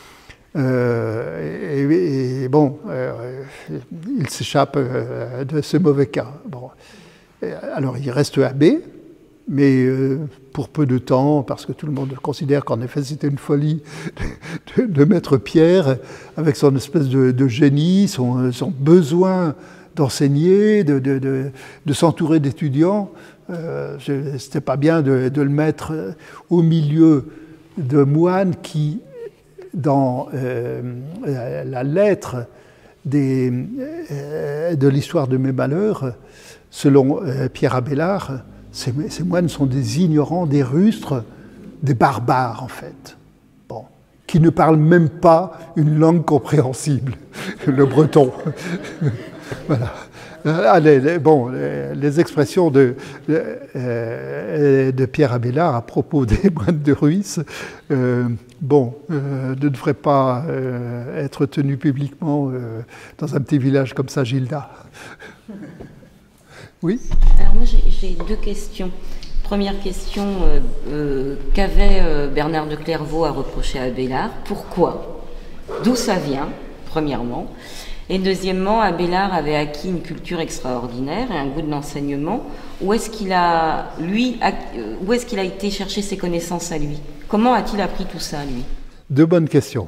Il s'échappe de ce mauvais cas. Bon. Alors il reste abbé, mais pour peu de temps, parce que tout le monde considère qu'en effet c'était une folie de mettre Pierre, avec son espèce de génie, son besoin d'enseigner, de s'entourer d'étudiants. C'était pas bien de le mettre au milieu de moines qui, dans la lettre de l'histoire de mes malheurs, selon Pierre Abélard, ces moines sont des ignorants, des rustres, des barbares en fait, qui ne parlent même pas une langue compréhensible, le breton. Voilà. Les expressions de Pierre Abélard à propos des moines de Rhuys, ne devraient pas être tenues publiquement dans un petit village comme Saint-Gildas. Oui. Alors moi j'ai deux questions. Première question, qu'avait Bernard de Clairvaux à reprocher à Abélard? Pourquoi? D'où ça vient, premièrement? Et deuxièmement, Abélard avait acquis une culture extraordinaire et un goût de l'enseignement. Où est-ce qu'il a été chercher ses connaissances à lui? Comment a-t-il appris tout ça, lui? Deux bonnes questions.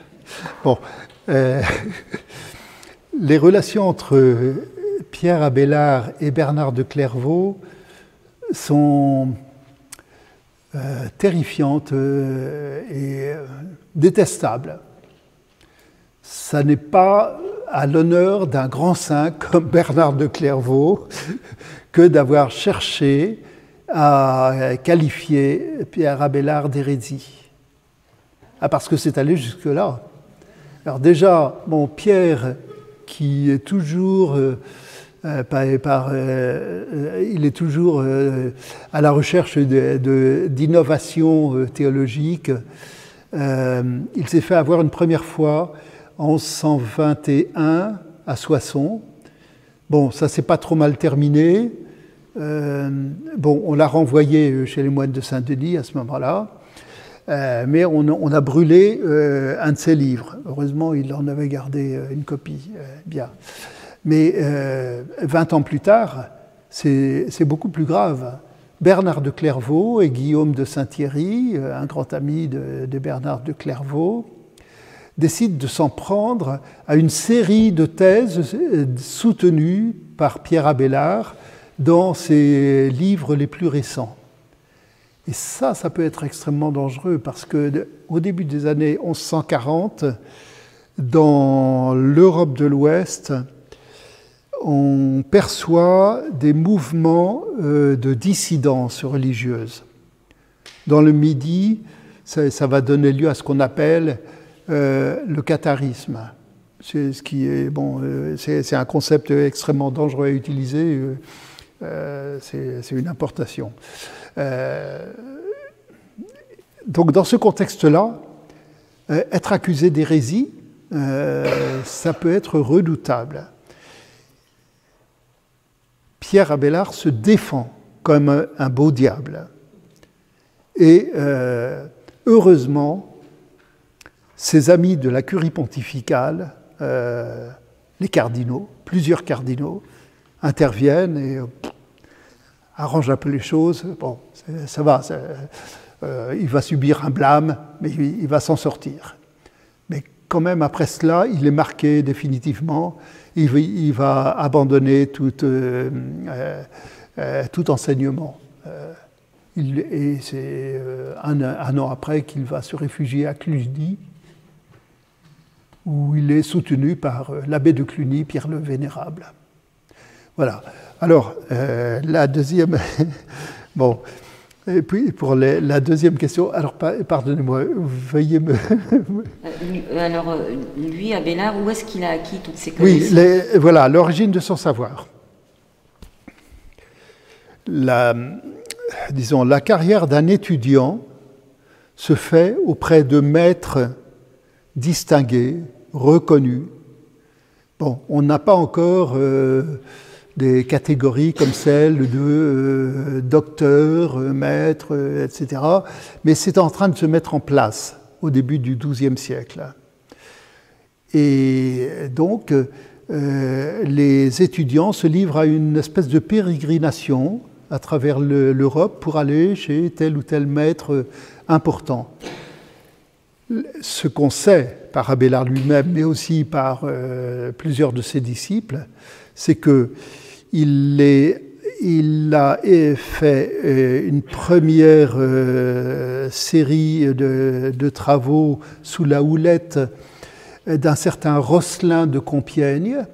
Les relations entre Pierre Abélard et Bernard de Clairvaux sont terrifiantes et détestables. Ça n'est pas à l'honneur d'un grand saint comme Bernard de Clairvaux que d'avoir cherché à qualifier Pierre Abélard d'hérésie. Parce que c'est allé jusque-là. Alors déjà, Pierre, qui est toujours, il est toujours à la recherche d'innovations théologiques, il s'est fait avoir une première fois en 1121 à Soissons. Ça s'est pas trop mal terminé. On l'a renvoyé chez les moines de Saint-Denis à ce moment-là. Mais on a brûlé un de ses livres. Heureusement, il en avait gardé une copie. Bien. Mais 20 ans plus tard, c'est beaucoup plus grave. Bernard de Clairvaux et Guillaume de Saint-Thierry, un grand ami de Bernard de Clairvaux, décident de s'en prendre à une série de thèses soutenues par Pierre Abélard dans ses livres les plus récents. Et ça peut être extrêmement dangereux parce qu'au début des années 1140, dans l'Europe de l'Ouest, on perçoit des mouvements de dissidence religieuse. Dans le Midi, ça va donner lieu à ce qu'on appelle le catharisme. C'est un concept extrêmement dangereux à utiliser. C'est une importation. Donc dans ce contexte-là, être accusé d'hérésie, ça peut être redoutable. Pierre Abélard se défend comme un beau diable. Et heureusement, ses amis de la curie pontificale, les cardinaux, plusieurs cardinaux, interviennent et arrangent un peu les choses. Bon, ça va, il va subir un blâme, mais il va s'en sortir. Mais quand même, après cela, il est marqué définitivement. Il va abandonner tout enseignement. Et c'est un an après qu'il va se réfugier à Cluny, où il est soutenu par l'abbé de Cluny, Pierre le Vénérable. Voilà. Alors, la deuxième... bon, et puis pour la deuxième question, alors pardonnez-moi, veuillez me... Alors, lui, Abélard, où est-ce qu'il a acquis toutes ces connaissances? Oui, voilà, l'origine de son savoir. Disons, la carrière d'un étudiant se fait auprès de maîtres distingués, reconnus. Bon, on n'a pas encore des catégories comme celle de docteur, maître, etc. Mais c'est en train de se mettre en place au début du XIIe siècle. Et donc, les étudiants se livrent à une espèce de pérégrination à travers l'Europe pour aller chez tel ou tel maître important. Ce qu'on sait par Abélard lui-même, mais aussi par plusieurs de ses disciples, c'est qu'il a fait une première série de travaux sous la houlette d'un certain Rosselin de Compiègne,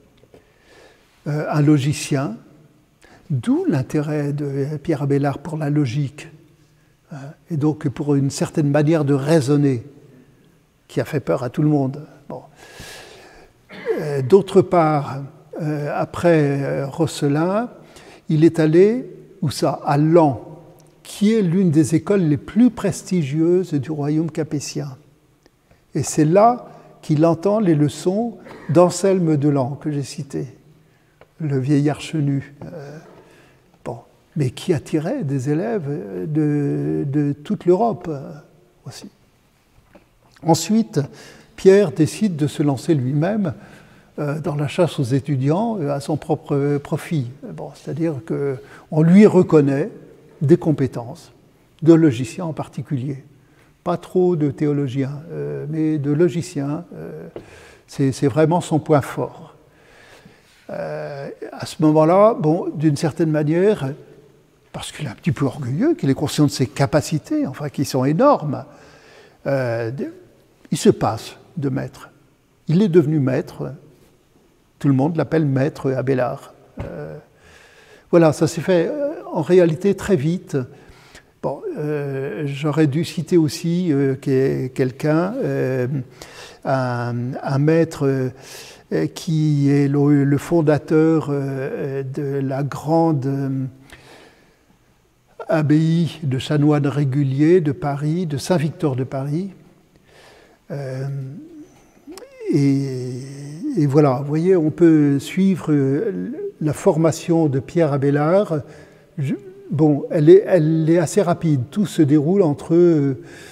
un logicien, d'où l'intérêt de Pierre Abélard pour la logique, et donc pour une certaine manière de raisonner, qui a fait peur à tout le monde. Bon. D'autre part, après Rosselin, il est allé, où ça, à Laon, qui est l'une des écoles les plus prestigieuses du royaume capétien. Et c'est là qu'il entend les leçons d'Anselme de Laon, que j'ai cité, le vieillard chenu, mais qui attirait des élèves de toute l'Europe aussi. Ensuite, Pierre décide de se lancer lui-même dans la chasse aux étudiants à son propre profit. Bon, c'est-à-dire qu'on lui reconnaît des compétences, de logiciens en particulier. Pas trop de théologiens, mais de logiciens. C'est vraiment son point fort. À ce moment-là, bon, d'une certaine manière, parce qu'il est un petit peu orgueilleux, qu'il est conscient de ses capacités, enfin, qui sont énormes, il se passe de maître. Il est devenu maître. Tout le monde l'appelle maître Abélard. Voilà, ça s'est fait en réalité très vite. Bon, j'aurais dû citer aussi quelqu'un, un maître qui est le fondateur de la grande abbaye de chanoines réguliers de Paris, de Saint-Victor de Paris. Et voilà, vous voyez, on peut suivre la formation de Pierre Abélard. Bon, elle est assez rapide. Tout se déroule entre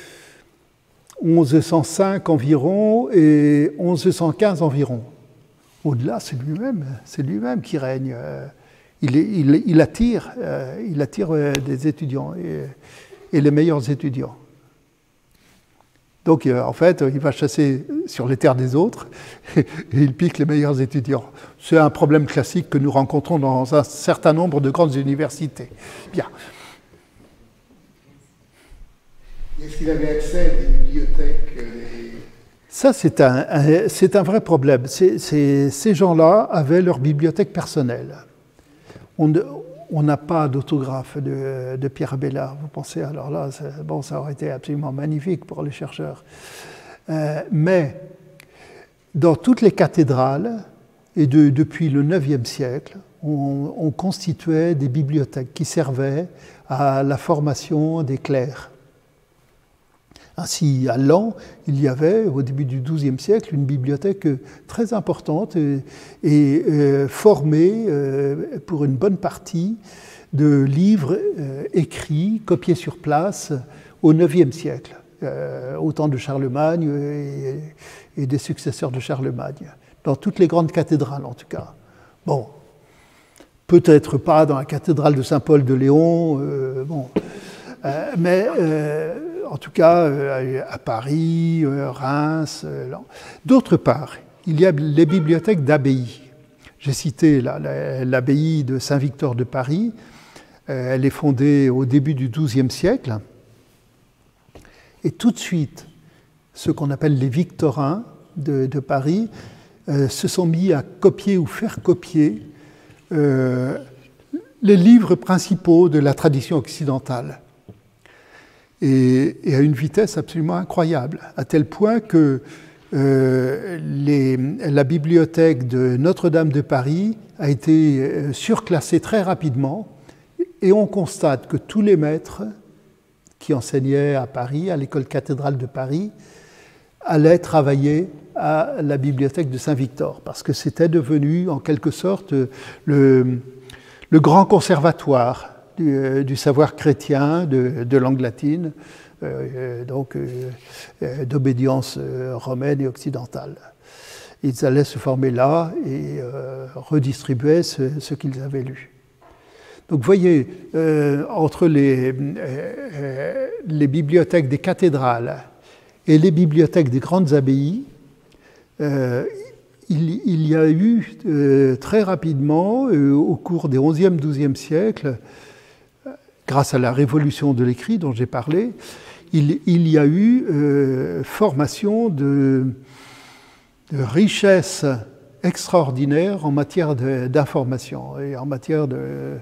1105 environ et 1115 environ. Au-delà, c'est lui-même qui règne. Il attire des étudiants et les meilleurs étudiants. Donc, en fait, il va chasser sur les terres des autres et il pique les meilleurs étudiants. C'est un problème classique que nous rencontrons dans un certain nombre de grandes universités. Bien. Est-ce qu'il avait accès à des bibliothèques Ça, c'est un vrai problème. Ces gens-là avaient leur bibliothèque personnelle. On n'a pas d'autographe de Pierre Abélard. Vous pensez, alors là, ça aurait été absolument magnifique pour les chercheurs. Mais dans toutes les cathédrales, et depuis le IXe siècle, on constituait des bibliothèques qui servaient à la formation des clercs. Ainsi, à Laon, il y avait, au début du XIIe siècle, une bibliothèque très importante et formée pour une bonne partie de livres écrits, copiés sur place au IXe siècle, au temps de Charlemagne et des successeurs de Charlemagne, dans toutes les grandes cathédrales en tout cas. Bon, peut-être pas dans la cathédrale de Saint-Paul de Léon, mais en tout cas à Paris, Reims. D'autre part, il y a les bibliothèques d'abbaye. J'ai cité l'abbaye de Saint-Victor de Paris. Elle est fondée au début du XIIe siècle. Et tout de suite, ceux qu'on appelle les victorins de Paris se sont mis à copier ou faire copier les livres principaux de la tradition occidentale. Et à une vitesse absolument incroyable, à tel point que la bibliothèque de Notre-Dame de Paris a été surclassée très rapidement, et on constate que tous les maîtres qui enseignaient à Paris, à l'école cathédrale de Paris, allaient travailler à la bibliothèque de Saint-Victor, parce que c'était devenu en quelque sorte le grand conservatoire du savoir chrétien, de langue latine, donc d'obédience romaine et occidentale. Ils allaient se former là et redistribuer ce qu'ils avaient lu. Donc vous voyez, entre les bibliothèques des cathédrales et les bibliothèques des grandes abbayes, il y a eu très rapidement, au cours des XIe, XIIe siècles, grâce à la révolution de l'écrit dont j'ai parlé, il y a eu formation de richesses extraordinaires en matière d'information et en matière de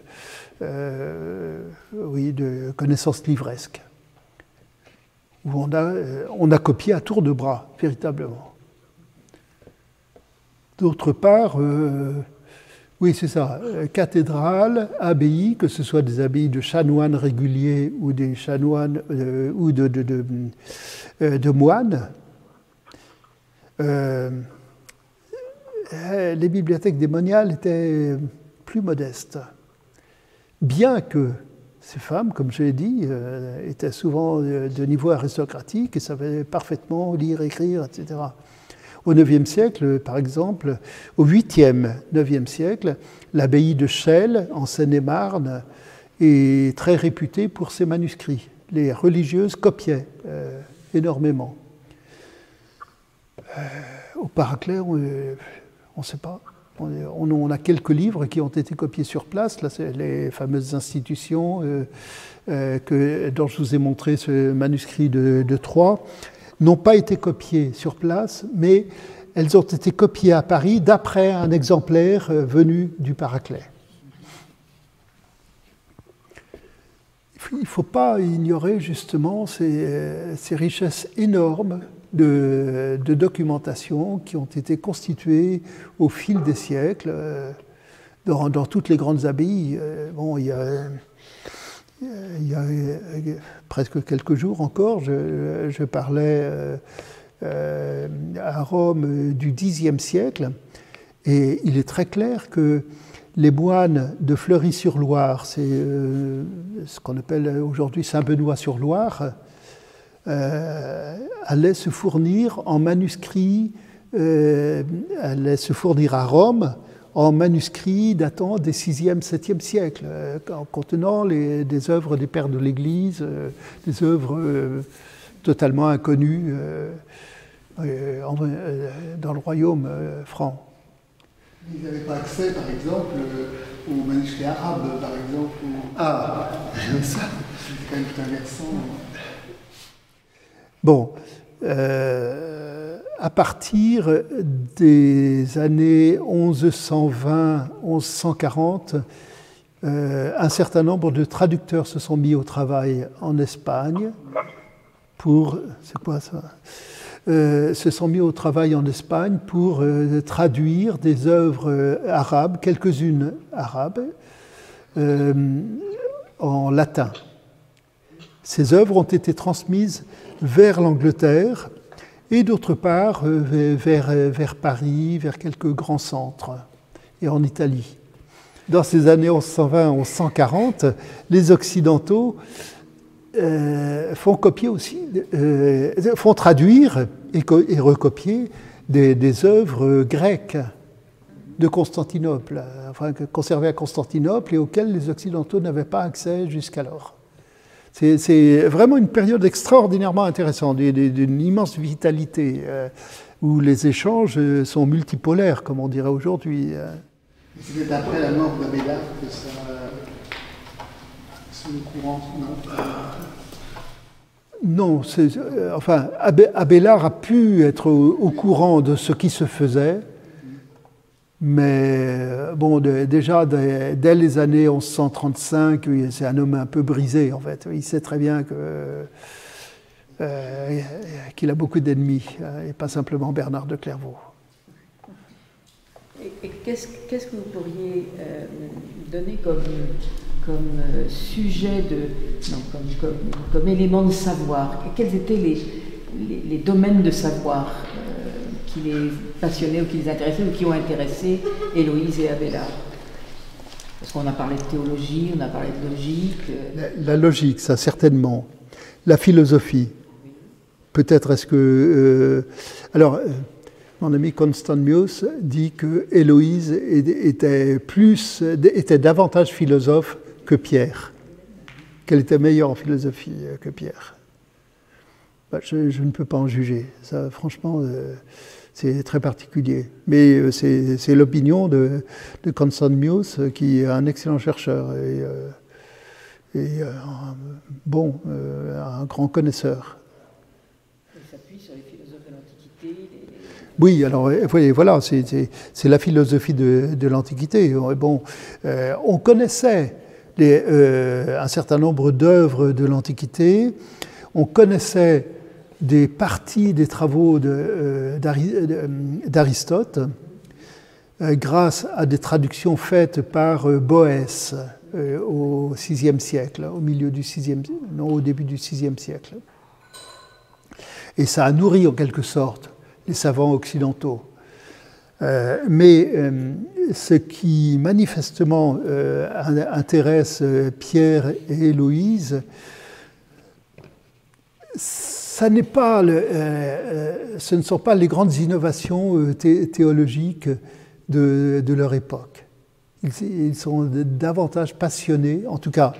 connaissances livresques, où on a copié à tour de bras, véritablement. D'autre part, oui, c'est ça, cathédrale, abbaye, que ce soit des abbayes de chanoines réguliers ou des chanoines ou de moines. Les bibliothèques démoniales étaient plus modestes, bien que ces femmes, comme je l'ai dit, étaient souvent de niveau aristocratique et savaient parfaitement lire, écrire, etc. Au IXe siècle, par exemple, au 8e, 9e siècle, l'abbaye de Chelles, en Seine-et-Marne, est très réputée pour ses manuscrits. Les religieuses copiaient énormément. Au Paraclet, on ne sait pas. On a quelques livres qui ont été copiés sur place. Là, c'est les fameuses institutions dont je vous ai montré ce manuscrit de Troyes, n'ont pas été copiées sur place, mais elles ont été copiées à Paris d'après un exemplaire venu du Paraclet. Il ne faut pas ignorer justement ces richesses énormes de documentation qui ont été constituées au fil des siècles dans toutes les grandes abbayes. Bon, il y a presque quelques jours encore, je parlais à Rome du Xe siècle, et il est très clair que les moines de Fleury-sur-Loire, c'est ce qu'on appelle aujourd'hui Saint-Benoît-sur-Loire, allaient se fournir en manuscrits, allaient se fournir à Rome en manuscrits datant des 6e, 7e siècles, contenant des œuvres des pères de l'Église, des œuvres totalement inconnues dans le royaume franc. Ils n'avaient pas accès, par exemple, aux manuscrits arabes, par exemple. Ah, ça. C'est quand même tout inversant. Bon, à partir des années 1120-1140, un certain nombre de traducteurs se sont mis au travail en Espagne pour... C'est quoi ça ? Se sont mis au travail en Espagne pour traduire des œuvres arabes, quelques-unes arabes, en latin. Ces œuvres ont été transmises vers l'Angleterre et d'autre part vers Paris, vers quelques grands centres et en Italie. Dans ces années 1120-1140, les Occidentaux font copier aussi, font traduire et recopier des œuvres grecques de Constantinople, enfin conservées à Constantinople et auxquelles les Occidentaux n'avaient pas accès jusqu'alors. C'est vraiment une période extraordinairement intéressante, d'une immense vitalité, où les échanges sont multipolaires, comme on dirait aujourd'hui. C'était après la mort d'Abélard que ça... C'est le courant, non? Non, enfin, Abélard a pu être au courant de ce qui se faisait, mais bon, déjà dès les années 1135, c'est un homme un peu brisé en fait. Il sait très bien qu'il a beaucoup d'ennemis, et pas simplement Bernard de Clairvaux. Et qu'est-ce que vous pourriez donner comme sujet comme élément de savoir? Quels étaient les domaines de savoir qui les passionnaient ou qui les intéressaient ou qui ont intéressé Héloïse et Abélard? Parce qu'on a parlé de théologie, on a parlé de logique. La logique, ça certainement. La philosophie. Peut-être est-ce que... mon ami Constant Muse dit que Héloïse était davantage philosophe que Pierre, qu'elle était meilleure en philosophie que Pierre. Je ne peux pas en juger. Ça, franchement, c'est très particulier. Mais c'est l'opinion de Constant Muse, qui est un excellent chercheur et un grand connaisseur. Il s'appuie sur les philosophes de l'Antiquité. Oui, alors voilà, c'est la philosophie de l'Antiquité. Bon, on connaissait un certain nombre d'œuvres de l'Antiquité, on connaissait des parties des travaux d'Aristote grâce à des traductions faites par Boès au VIe siècle, au début du VIe siècle. Et ça a nourri en quelque sorte les savants occidentaux. Mais ce qui manifestement intéresse Pierre et Héloïse, ce ne sont pas les grandes innovations théologiques de leur époque. Ils sont davantage passionnés, en tout cas,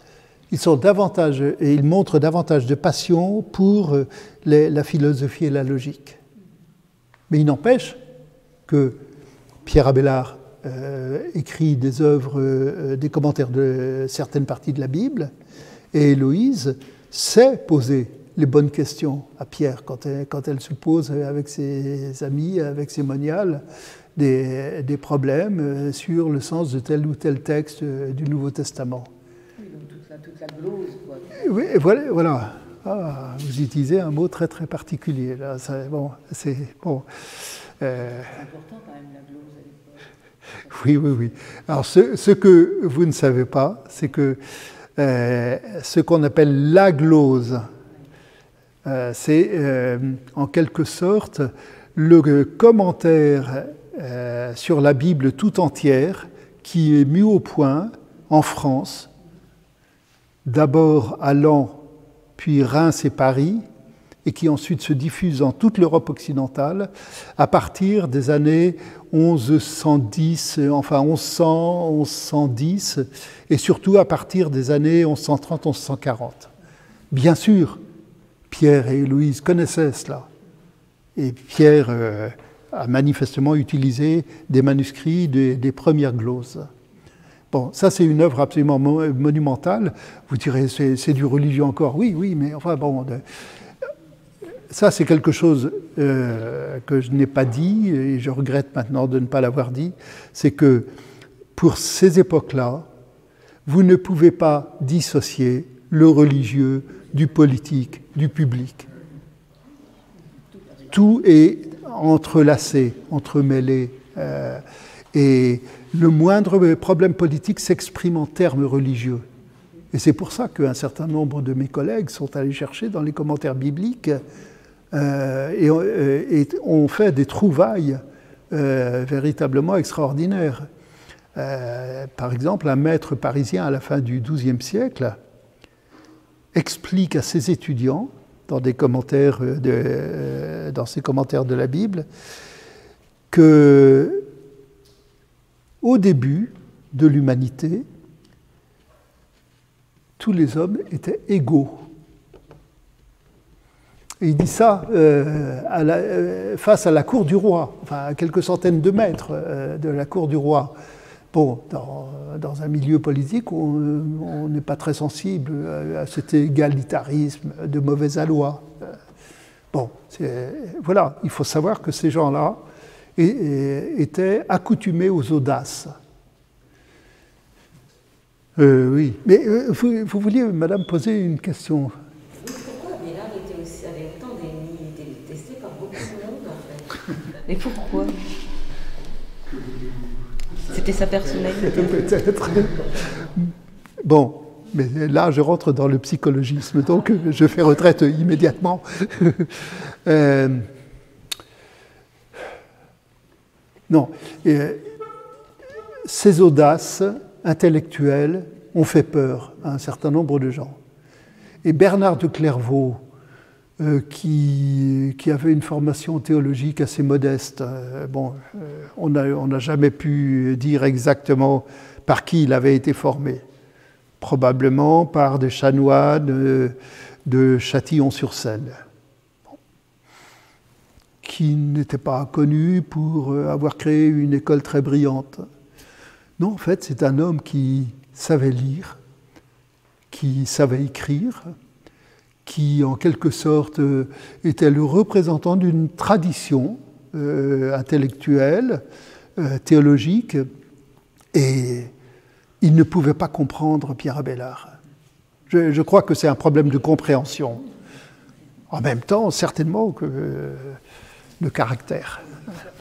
ils montrent davantage de passion pour la philosophie et la logique. Mais il n'empêche que Pierre Abélard écrit des œuvres, des commentaires de certaines parties de la Bible, et Héloïse sait poser les bonnes questions à Pierre quand elle se pose avec ses amis, avec ses moniales, des problèmes sur le sens de tel ou tel texte du Nouveau Testament. Oui, donc toute la glose, quoi. Oui, voilà. Ah, vous utilisez un mot très très particulier. Là. C'est important quand même, la glose à l'époque. Oui. Alors ce que vous ne savez pas, c'est que ce qu'on appelle la glose, c'est en quelque sorte le commentaire sur la Bible tout entière qui est mis au point en France, d'abord à Laon, puis Reims et Paris, et qui ensuite se diffuse dans toute l'Europe occidentale à partir des années 1110, enfin 1100, 1110, et surtout à partir des années 1130-1140. Bien sûr, Pierre et Héloïse connaissaient cela, et Pierre a manifestement utilisé des manuscrits des premières gloses. Bon, ça c'est une œuvre absolument monumentale. Vous direz, c'est du religieux encore. Oui, mais enfin bon, ça c'est quelque chose que je n'ai pas dit, et je regrette maintenant de ne pas l'avoir dit, c'est que pour ces époques-là, vous ne pouvez pas dissocier le religieux du politique, du public. Tout est entrelacé, entremêlé, et le moindre problème politique s'exprime en termes religieux. Et c'est pour ça qu'un certain nombre de mes collègues sont allés chercher dans les commentaires bibliques et ont fait des trouvailles véritablement extraordinaires. Par exemple, un maître parisien à la fin du XIIe siècle explique à ses étudiants, dans ses commentaires de la Bible, que au début de l'humanité, tous les hommes étaient égaux. Et il dit ça face à la cour du roi, enfin à quelques centaines de mètres de la cour du roi. Bon, dans un milieu politique, on n'est pas très sensible à cet égalitarisme de mauvais aloi. Bon, voilà, il faut savoir que ces gens-là étaient accoutumés aux audaces. Oui, mais vous vouliez, madame, poser une question. Pourquoi Abélard avait autant d'ennemis? Il était détesté par beaucoup de monde, en fait. Mais pourquoi? C'était sa personnalité. Peut-être. Bon, mais là, je rentre dans le psychologisme, donc je fais retraite immédiatement. Non. Ces audaces intellectuelles ont fait peur à un certain nombre de gens. Et Bernard de Clairvaux, qui avait une formation théologique assez modeste, on n'a jamais pu dire exactement par qui il avait été formé. Probablement par des chanoines de Châtillon-sur-Seine, qui n'étaient pas connus pour avoir créé une école très brillante. Non, en fait, c'est un homme qui savait lire, qui savait écrire, qui, en quelque sorte, était le représentant d'une tradition intellectuelle, théologique, et il ne pouvait pas comprendre Pierre Abélard. Je crois que c'est un problème de compréhension. En même temps, certainement, que le caractère.